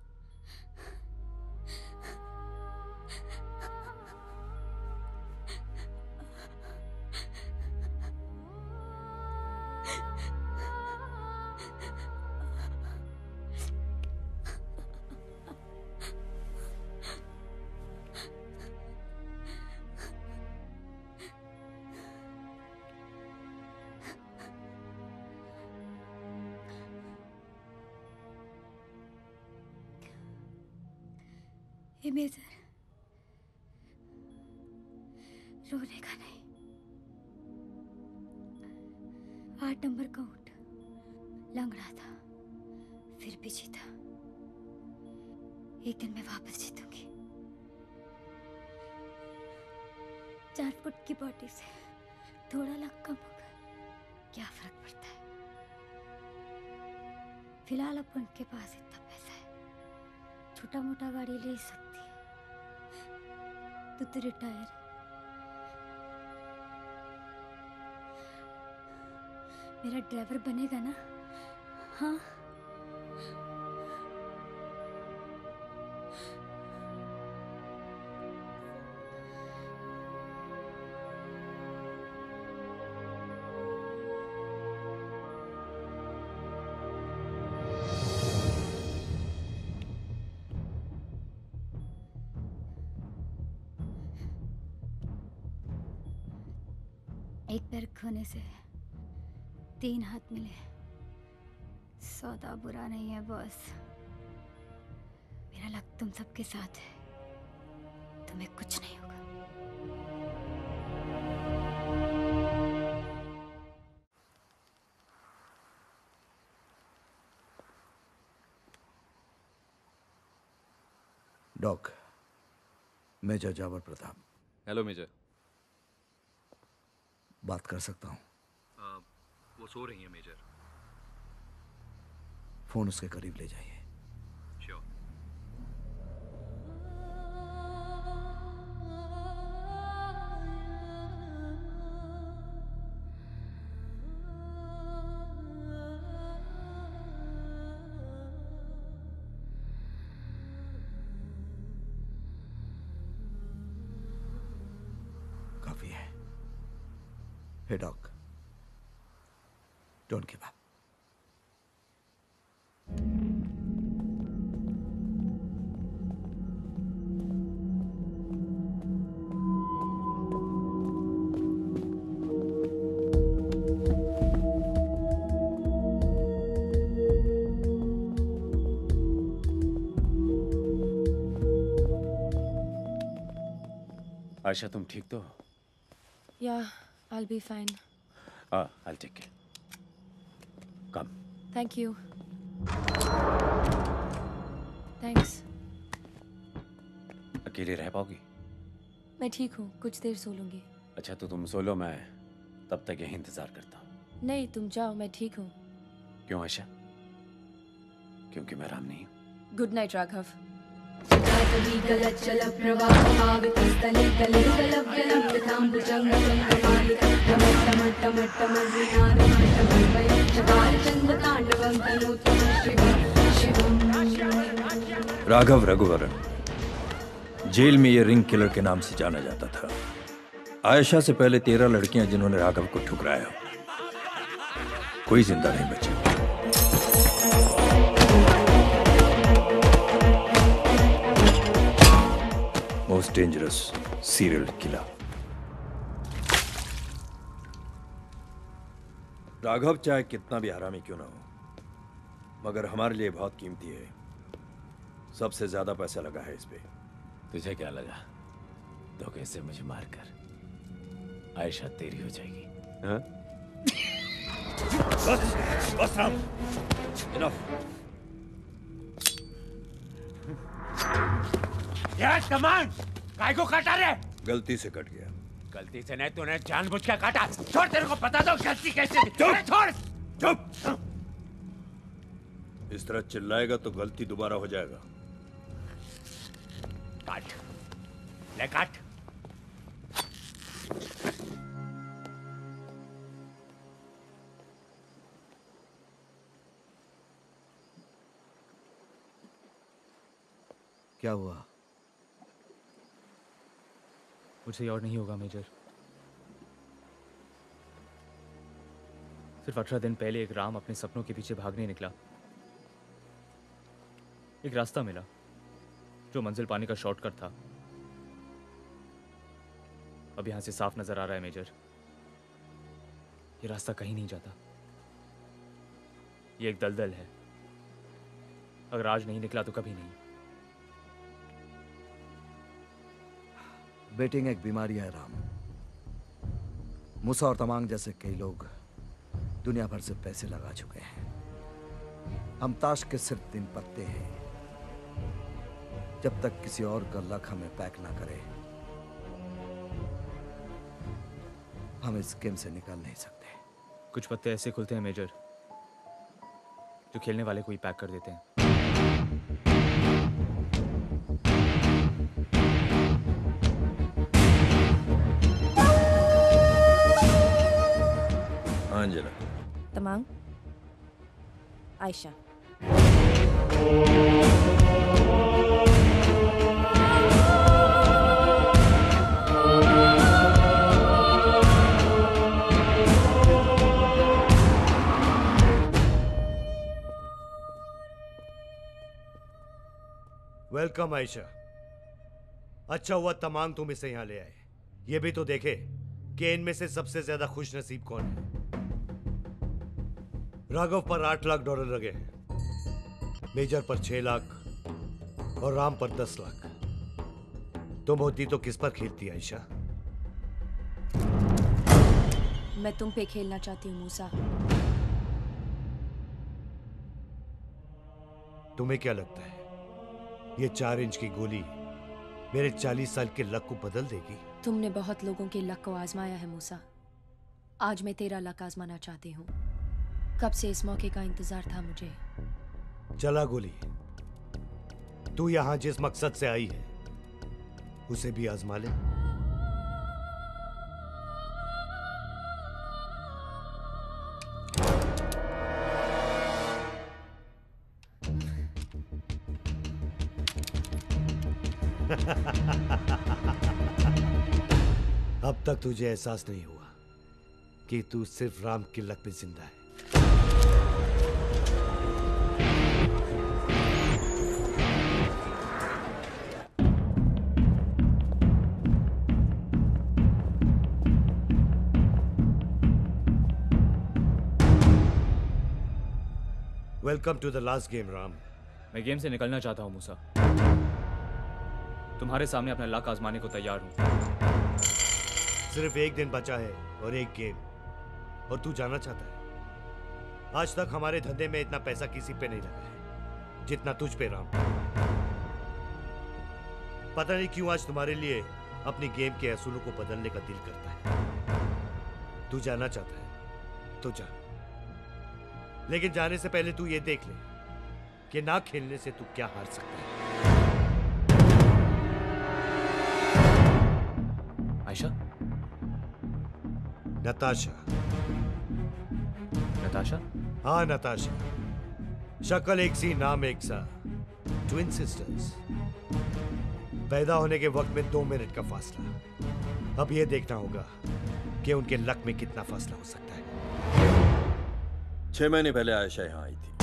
ये मेजर रोने का नहीं, आठ नंबर का ऊंट लंगड़ा था, फिर भी जीता। एक दिन मैं वापस जीतूंगी। चार फुट की बॉडी से थोड़ा लाख कम होगा, क्या फर्क पड़ता है। फिलहाल अब उनके पास इतना पैसा है, छोटा मोटा गाड़ी ले सकती है। तू तो रिटायर है, मेरा ड्राइवर बनेगा ना? हाँ। एक पैर खोने से तीन हाथ मिले, सौदा बुरा नहीं है बॉस। मेरा लक तुम सबके साथ है, तुम्हें कुछ नहीं होगा। Doc, major Javar Pratap. Hello major. बात कर सकता हूँ? वो सो रही हैं मेजर। फोन उसके करीब ले जाइए। श्योर। काफी है। Hey doc, don't give up. Ayesha तुम ठीक तो? Yeah, I'll be fine. Ah, I'll take care. Come. Thank you. Thanks. अकेले रह पाओगी? मैं ठीक हूँ, कुछ देर सो लूंगी। अच्छा तो तुम सो लो, मैं तब तक यही इंतजार करता हूँ। नहीं, तुम जाओ, मैं ठीक हूँ। क्यों आयशा? क्योंकि मैं राम नहीं हूँ। Good night Raghav. Raghav Raghuvaran jail में ये रिंग किलर के नाम से जाना जाता था। आयशा से पहले तेरह लड़कियां जिन्होंने राघव को ठुकराया, कोई जिंदा नहीं बची। Most dangerous serial killer. Raghav चाहे कितना भी हरामी क्यों ना हो, मगर हमारे लिए बहुत कीमती है। सबसे ज्यादा पैसा लगा है इस पे। तुझे क्या लगा धोखे से मुझे मारकर आयशा तेरी हो जाएगी? हाँ? बस बस राम, इनफ। यार कमान, काय को काटा रे? गलती से कट गया। गलती से नहीं, तूने जानबूझ के काटा। छोड़, तेरे को बता दो गलती कैसे थी। छोड़ छोड़ चुप। इस तरह चिल्लाएगा तो गलती दोबारा हो जाएगा। काट ले, काट। क्या हुआ? मुझसे और नहीं होगा मेजर। सिर्फ अठारह दिन पहले एक राम अपने सपनों के पीछे भागने निकला। एक रास्ता मिला जो मंजिल पाने का शॉर्टकट था। अब यहां से साफ नजर आ रहा है मेजर, ये रास्ता कहीं नहीं जाता। ये एक दलदल है, अगर आज नहीं निकला तो कभी नहीं। बेटिंग एक बीमारी है राम। मूसा और तमांग जैसे कई लोग दुनिया भर से पैसे लगा चुके हैं। हम ताश के सिर्फ तीन पत्ते हैं। जब तक किसी और का लक हमें पैक ना करे, हम इस गेम से निकल नहीं सकते। कुछ पत्ते ऐसे खुलते हैं मेजर जो खेलने वाले को ही पैक कर देते हैं। अंजना, तमांग, आयशा। वेलकम आयशा। अच्छा हुआ तमांग तुम इसे यहां ले आए। ये भी तो देखे कि इनमें से सबसे ज्यादा खुश नसीब कौन है। राघव पर आठ लाख डॉलर लगे हैं, मेजर पर छह लाख और राम पर दस लाख। तुम होती तो किस पर खेलती आयशा? मैं तुम पे खेलना चाहती हूँ मूसा। तुम्हें क्या लगता है ये चार इंच की गोली मेरे चालीस साल के लक को बदल देगी? तुमने बहुत लोगों के लक को आजमाया है मूसा, आज मैं तेरा लक आजमाना चाहती हूँ। कब से इस मौके का इंतजार था मुझे। चला गोली, तू यहां जिस मकसद से आई है उसे भी आजमा ले। अब तक तुझे एहसास नहीं हुआ कि तू सिर्फ राम की लक पे जिंदा है। Welcome to the last game Ram. मैं गेम से निकलना चाहता हूँ मूसा। तुम्हारे सामने अपना लक आजमाने को तैयार हूं। सिर्फ एक दिन बचा है और एक गेम, और तू जाना चाहता है। आज तक हमारे धंधे में इतना पैसा किसी पे नहीं लगा है जितना तुझ पे राम। पता नहीं क्यों आज तुम्हारे लिए अपनी गेम के असूलों को बदलने का दिल करता है। तू जाना चाहता है तो जा, लेकिन जाने से पहले तू ये देख ले कि ना खेलने से तू क्या हार सकता है। आयशा? नताशा। नताशा? हाँ नताशा, शक्ल एक सी नाम एक सा, ट्विन सिस्टर्स। पैदा होने के वक्त में दो मिनट का फासला। अब यह देखना होगा कि उनके लक में कितना फासला हो सकता है। छह महीने पहले आयशा यहां आई थी।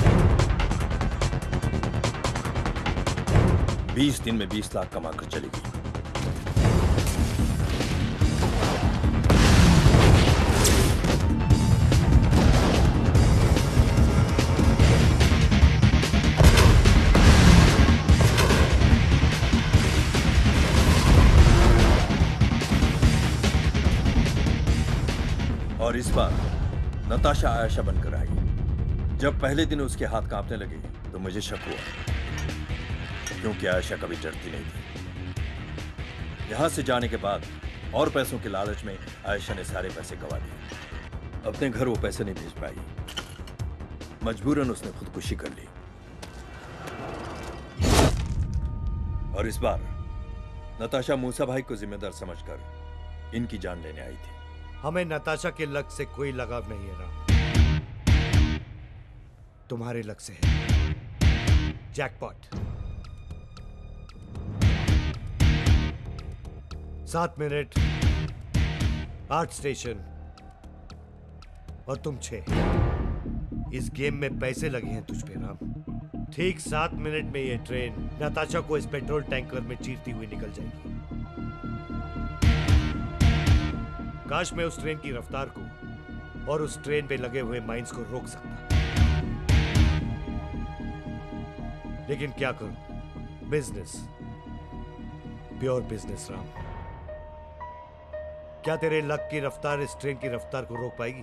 बीस दिन में बीस लाख कमा कर चली गई। और इस बार नताशा आयशा बनकर आई। जब पहले दिन उसके हाथ कांपने लगे तो मुझे शक हुआ, क्योंकि आयशा कभी डरती नहीं थी। यहां से जाने के बाद और पैसोmi के लालच में आयशा ने सारे पैसे गंवा दिए। अपने घर वो पैसे नहीं भेज पाई। मजबूरन उसने खुदकुशी कर ली। और इस बार नताशा मूसा भाई को जिम्मेदार समझकर इनकी जान लेने आई थी। हमें नताशा के लक से कोई लगाव नहीं है राम, तुम्हारे लक से है। जैकपॉट। सात मिनट, आठ स्टेशन और तुम छह। इस गेम में पैसे लगे हैं तुझ पे राम। ठीक सात मिनट में ये ट्रेन नताशा को इस पेट्रोल टैंकर में चीरती हुई निकल जाएगी। काश मैं उस ट्रेन की रफ्तार को और उस ट्रेन पे लगे हुए माइंस को रोक सकता, लेकिन क्या करूं? Business, pure business Ram. क्या तेरे लक की रफ्तार इस ट्रेन की रफ्तार को रोक पाएगी?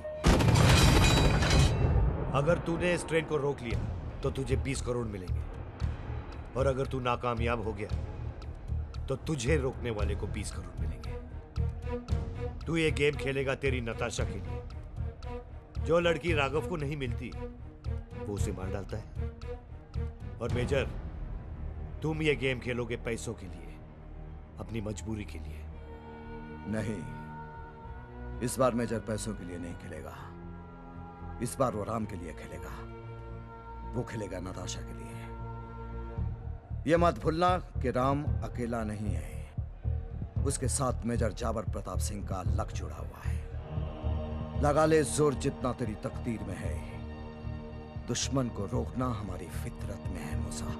अगर तूने इस ट्रेन को रोक लिया तो तुझे बीस करोड़ मिलेंगे, और अगर तू नाकामयाब हो गया तो तुझे रोकने वाले को बीस करोड़ मिलेंगे। तू ये गेम खेलेगा तेरी नताशा के लिए। जो लड़की राघव को नहीं मिलती वो उसे मार डालता है। और मेजर, तुम ये गेम खेलोगे पैसों के लिए, अपनी मजबूरी के लिए। नहीं, इस बार मेजर पैसों के लिए नहीं खेलेगा। इस बार वो राम के लिए खेलेगा। वो खेलेगा नताशा के लिए। यह मत भूलना कि राम अकेला नहीं है, उसके साथ मेजर जाबर प्रताप सिंह का लक जुड़ा हुआ है। लगा ले जोर जितना तेरी तकदीर में है। दुश्मन को रोकना हमारी फितरत में है मूसा।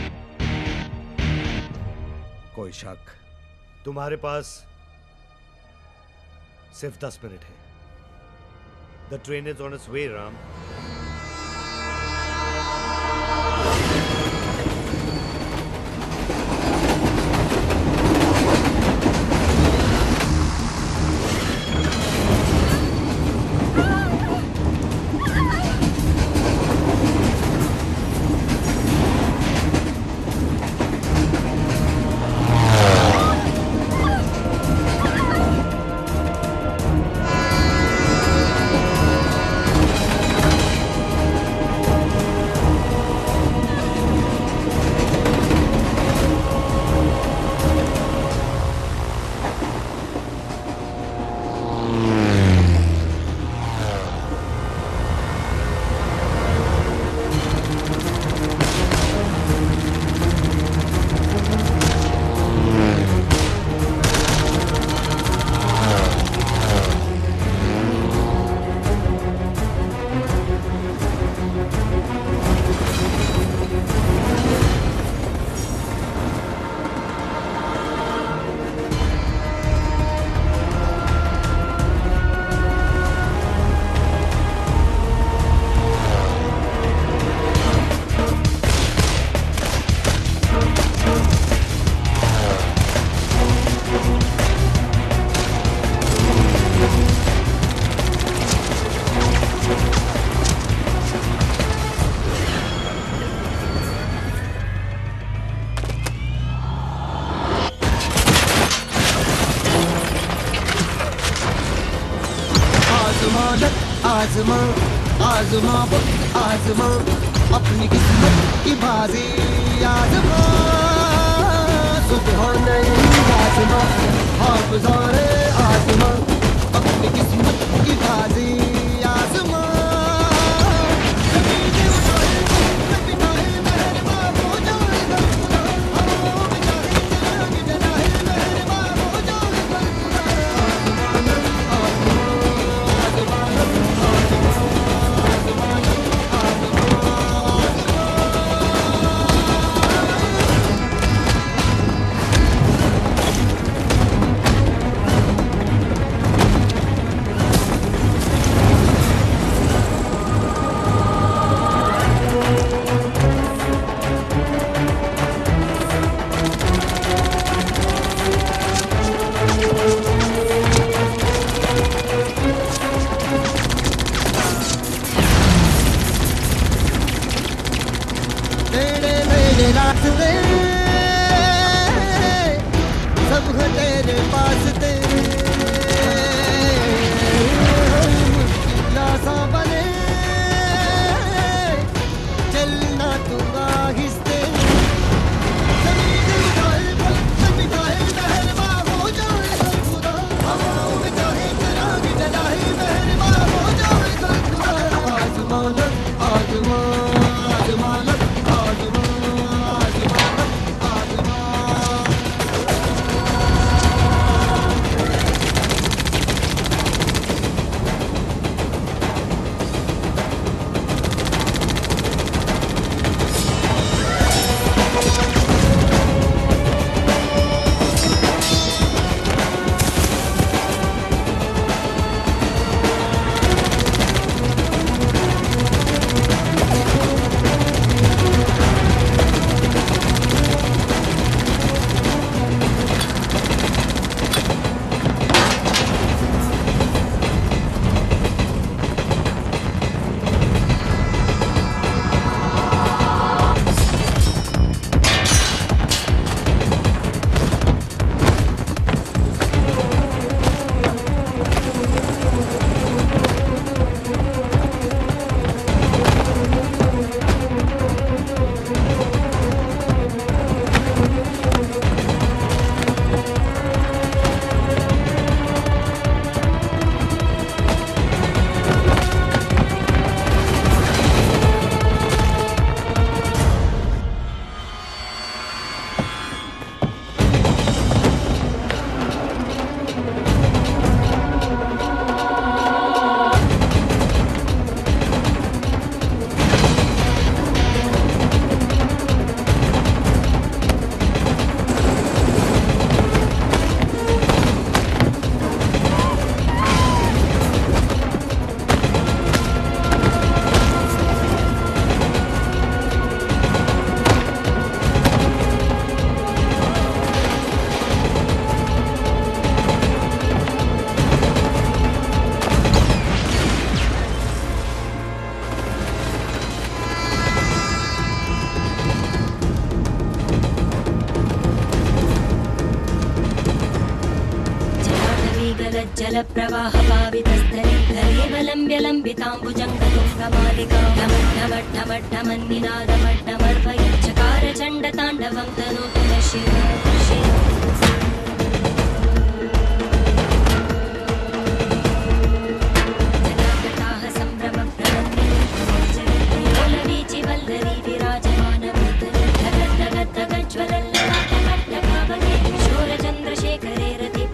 कोई शक? तुम्हारे पास सिर्फ दस मिनट है। The train is on its way Ram. आजमा आजमा वक्त आजमा अपनी किस्मत की बाजी आजमा सुबह नहीं आजमा हाँ गुजारे आजमा अपनी किस्मत की बाजी आजमा सब तेरे पास तेरे लासा बने चलना तू आहिस्ते हो जाए खुदा हवाओं में चाहे चिराग जलाए मेहरबान हो जाए खुदा आजमाना आजमा आजमाना जलप्रवाहपावितस्थले कलेवलम्ब्य लम्बिताम्बुजङ्गतुङ्गमालिका ढमढमढमढमर्वयच्चकार चण्डताण्डवं तनोतु न शिव जनाकटाः सम्भ्रमप्रवन्दिनी वल्लरी विराजमानभूतले धगद्धगद्धगज्ज्वलल्ललाटकट्टकावने शूरचन्द्रशेखरे रति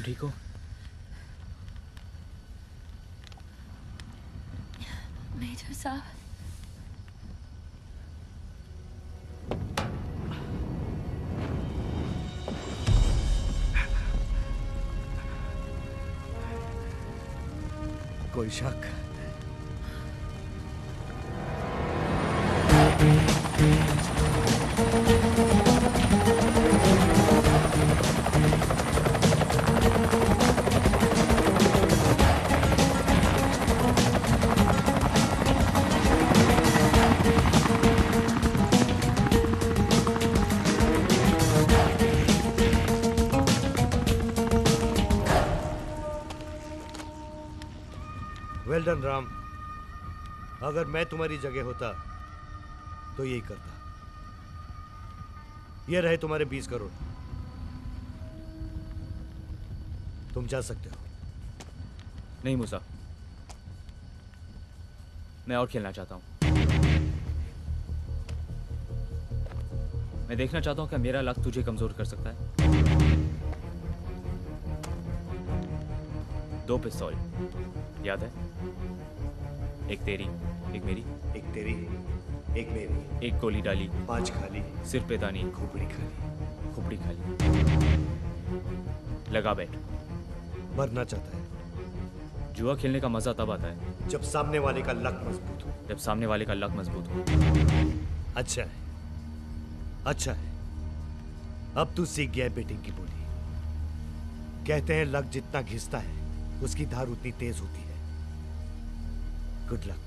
तुम ठीक हो? मेजर साहब, कोई शक? Well done Ram. अगर मैं तुम्हारी जगह होता तो यही करता। ये रहे तुम्हारे बीस करोड़। तुम जा सकते हो। नहीं मूसा, मैं और खेलना चाहता हूं। मैं देखना चाहता हूं क्या मेरा लक तुझे कमजोर कर सकता है। दो पिस्तौल याद है? एक तेरी, एक मेरी। एक तेरी, एक मेरी। एक गोली डाली, पांच खाली। सिर पे दानी, खोपड़ी खाली। खोपड़ी खाली। लगा बैठ। मरना चाहता है। जुआ खेलने का मजा तब आता है जब सामने वाले का लक मजबूत हो। जब सामने वाले का लक मजबूत हो। अच्छा है, अच्छा है। अब तू सीख गया है बेटिंग की बोली। कहते हैं लक जितना घिसता है उसकी धार उतनी तेज होती है। Good luck.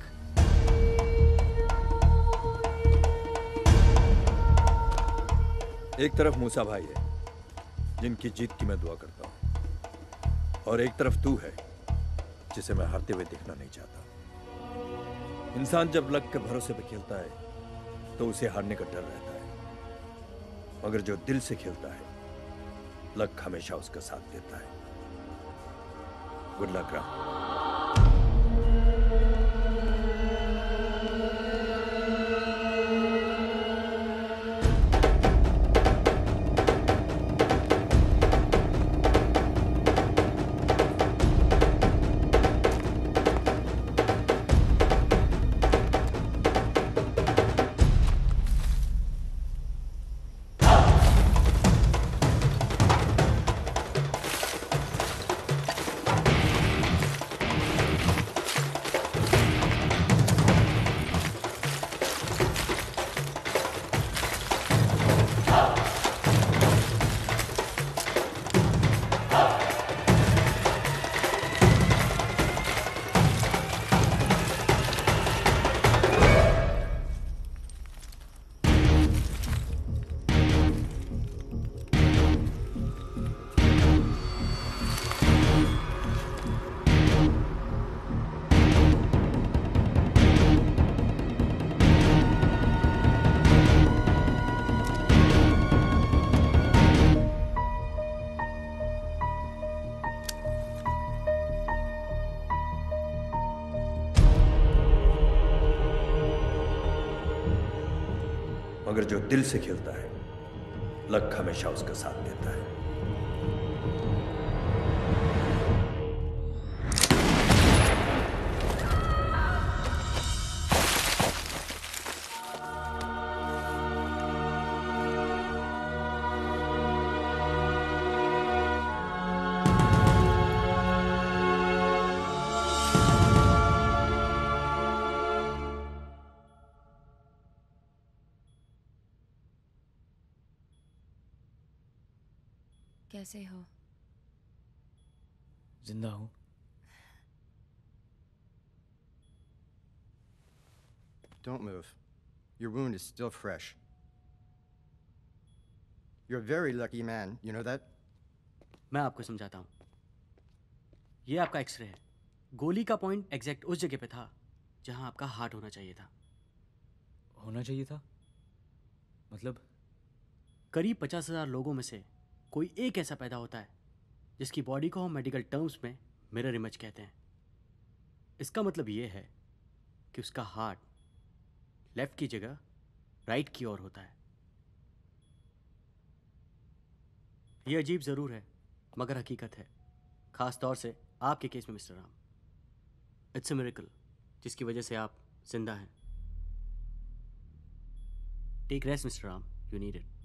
एक तरफ मूसा भाई है जिनकी जीत की मैं दुआ करता हूं, और एक तरफ तू है जिसे मैं हारते हुए देखना नहीं चाहता। इंसान जब लक के भरोसे पे खेलता है तो उसे हारने का डर रहता है, मगर जो दिल से खेलता है लक हमेशा उसका साथ देता है। Good luck Ram. मगर जो दिल से खेलता है लक हमेशा उसका साथ देता है। कैसे हो? जिंदा हूं। Don't move. Your wound is still fresh. You're a very lucky man, you know that? मैं आपको समझाता हूँ। ये आपका एक्सरे है। गोली का पॉइंट एग्जैक्ट उस जगह पे था जहां आपका हार्ट होना चाहिए था। होना चाहिए था? मतलब? करीब पचास हजार लोगों में से कोई एक ऐसा पैदा होता है जिसकी बॉडी को हम मेडिकल टर्म्स में मिरर इमेज कहते हैं। इसका मतलब ये है कि उसका हार्ट लेफ्ट की जगह राइट की ओर होता है। ये अजीब जरूर है मगर हकीकत है। खास तौर से आपके केस में mister Ram. It's a miracle जिसकी वजह से आप जिंदा हैं। Take rest mister Ram, you need it.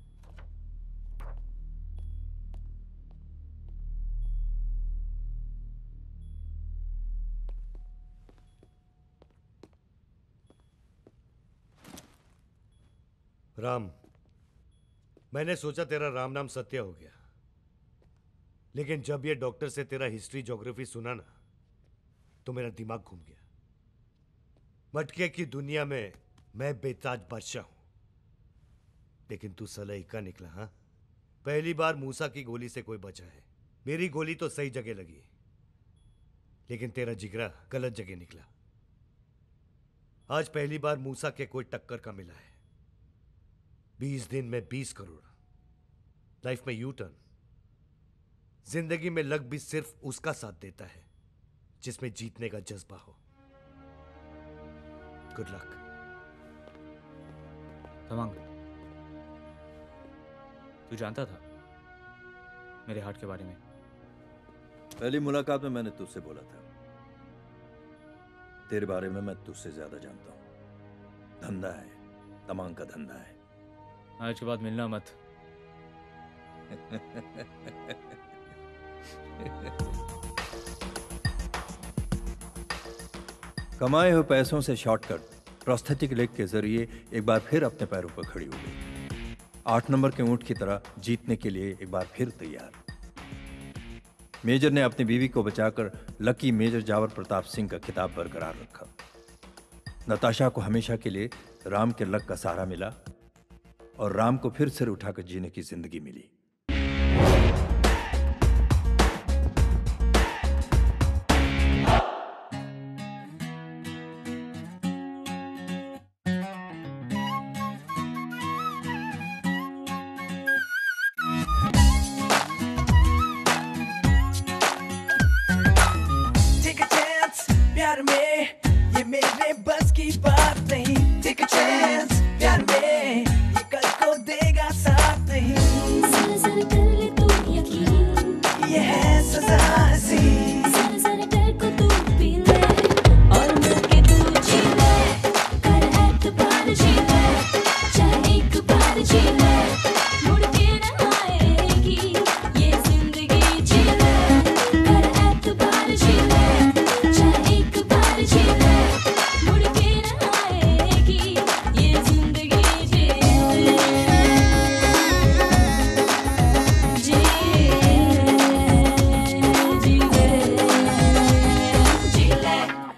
Ram, मैंने सोचा तेरा राम नाम सत्य हो गया, लेकिन जब ये डॉक्टर से तेरा हिस्ट्री ज्योग्राफी सुना ना तो मेरा दिमाग घूम गया। मटके की दुनिया में मैं बेताज बादशाह हूं, लेकिन तू सलाइका निकला। हाँ, पहली बार मूसा की गोली से कोई बचा है। मेरी गोली तो सही जगह लगी, लेकिन तेरा जिगरा गलत जगह निकला। आज पहली बार मूसा के कोई टक्कर का मिला है। बीस दिन में बीस करोड़, लाइफ में यू टर्न। जिंदगी में लक भी सिर्फ उसका साथ देता है जिसमें जीतने का जज्बा हो। Good luck. तमंग, तू जानता था मेरे हार्ट के बारे में? पहली मुलाकात में मैंने तुझसे बोला था, तेरे बारे में मैं तुझसे ज्यादा जानता हूं। धंधा है, तमांग का धंधा है। आज के बाद मिलना मत। कमाए हुए पैसों से शॉर्टकट प्रोस्थेटिक लेग के जरिए एक बार फिर अपने पैरों पर खड़ी हो गई। आठ नंबर के ऊंट की तरह जीतने के लिए एक बार फिर तैयार। मेजर ने अपनी बीवी को बचाकर लकी मेजर जावर प्रताप सिंह का खिताब बरकरार रखा। नताशा को हमेशा के लिए राम के लक का सहारा मिला और राम को फिर सिर उठाकर जीने की जिंदगी मिली। Take a chance, प्यार में ये मेरे बस की बात नहीं। Take a chance, प्यार में ये कल को देगा साथ नहीं। जरा जरा कर ले तू यकीन, ये है सजा सी। जरा जरा डर को तू पी ले और मिलके तू जी ले। कर एतबार जी ले, चाहे एक बार जी ले, मुड़ के न आएगी ये जिंदगी जी ले। कर एतबार जी ले, चाहे एक बार जी ले, मुड़ के न आएगी ये जिंदगी जी ले। जी जी ले, जी ले।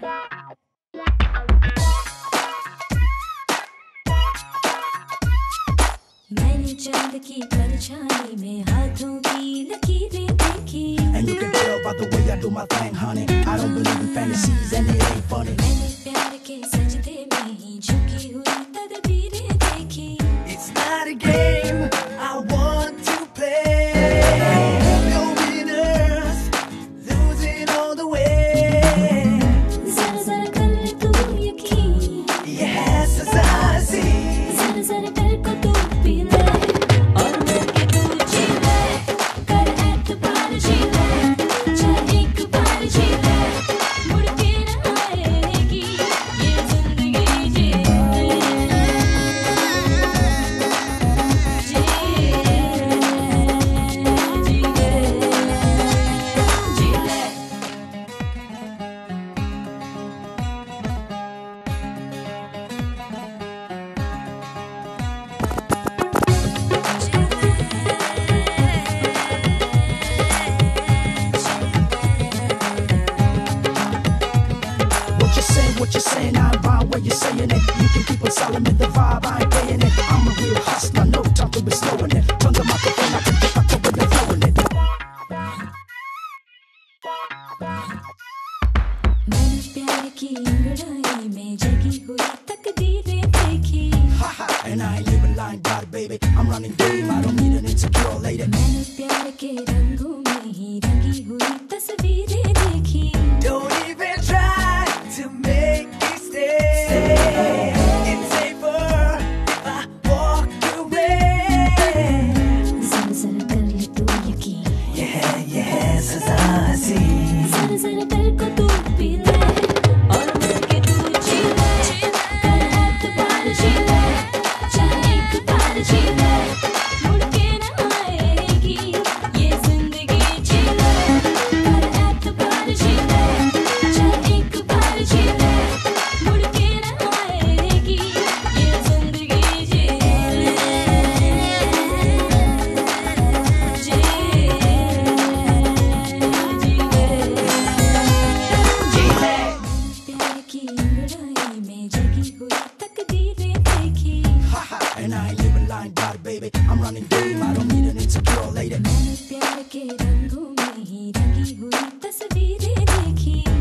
मैंने चांद की परछाई में हाथों की लकीरें देखी। And you can tell by the way I do my thing, honey. I don't believe in fantasies and it ain't funny. मैंने प्यार के सजदे में ही झुकी हुई तदबीरें देखी। It's not a game I want to play. No winners, losing all the way. जरा जरा कर ले तू यकीन, ये है सजा सी। जरा जरा डर को तू पी ले और मिलके तू जी ले। कर एतबार जी ले, चाहे एक बार जी ले, मुड़ के न आएगी ये जिंदगी जी ले। जी जी ले, जी ले। What you say, what you saying, I rhyme where you're saying it. You can keep on selling me the vibe, I ain't paying it. I'm a real hustler, no time to be slowing it. Turn the microphone, I can get back to where they're flowing it. मैंने प्यार की अंगड़ाई में जगी हुई तकदीरें देखी। And I ain't even lying about it, baby. I'm running game, I don't need an insecure lady. मैंने प्यार के रंगों में ही रंगी हुई तस्वीरें देखी। Don't even try to make me stay. It's safer if I walk away. जरा जरा कर ले तू यकीन, Yeah, yeah, सजा सी। living line dot, baby. I'm running game, I don't need an insecure lady. मैंने प्यार के रंगों में ही रंगी हुई तस्वीरें देखी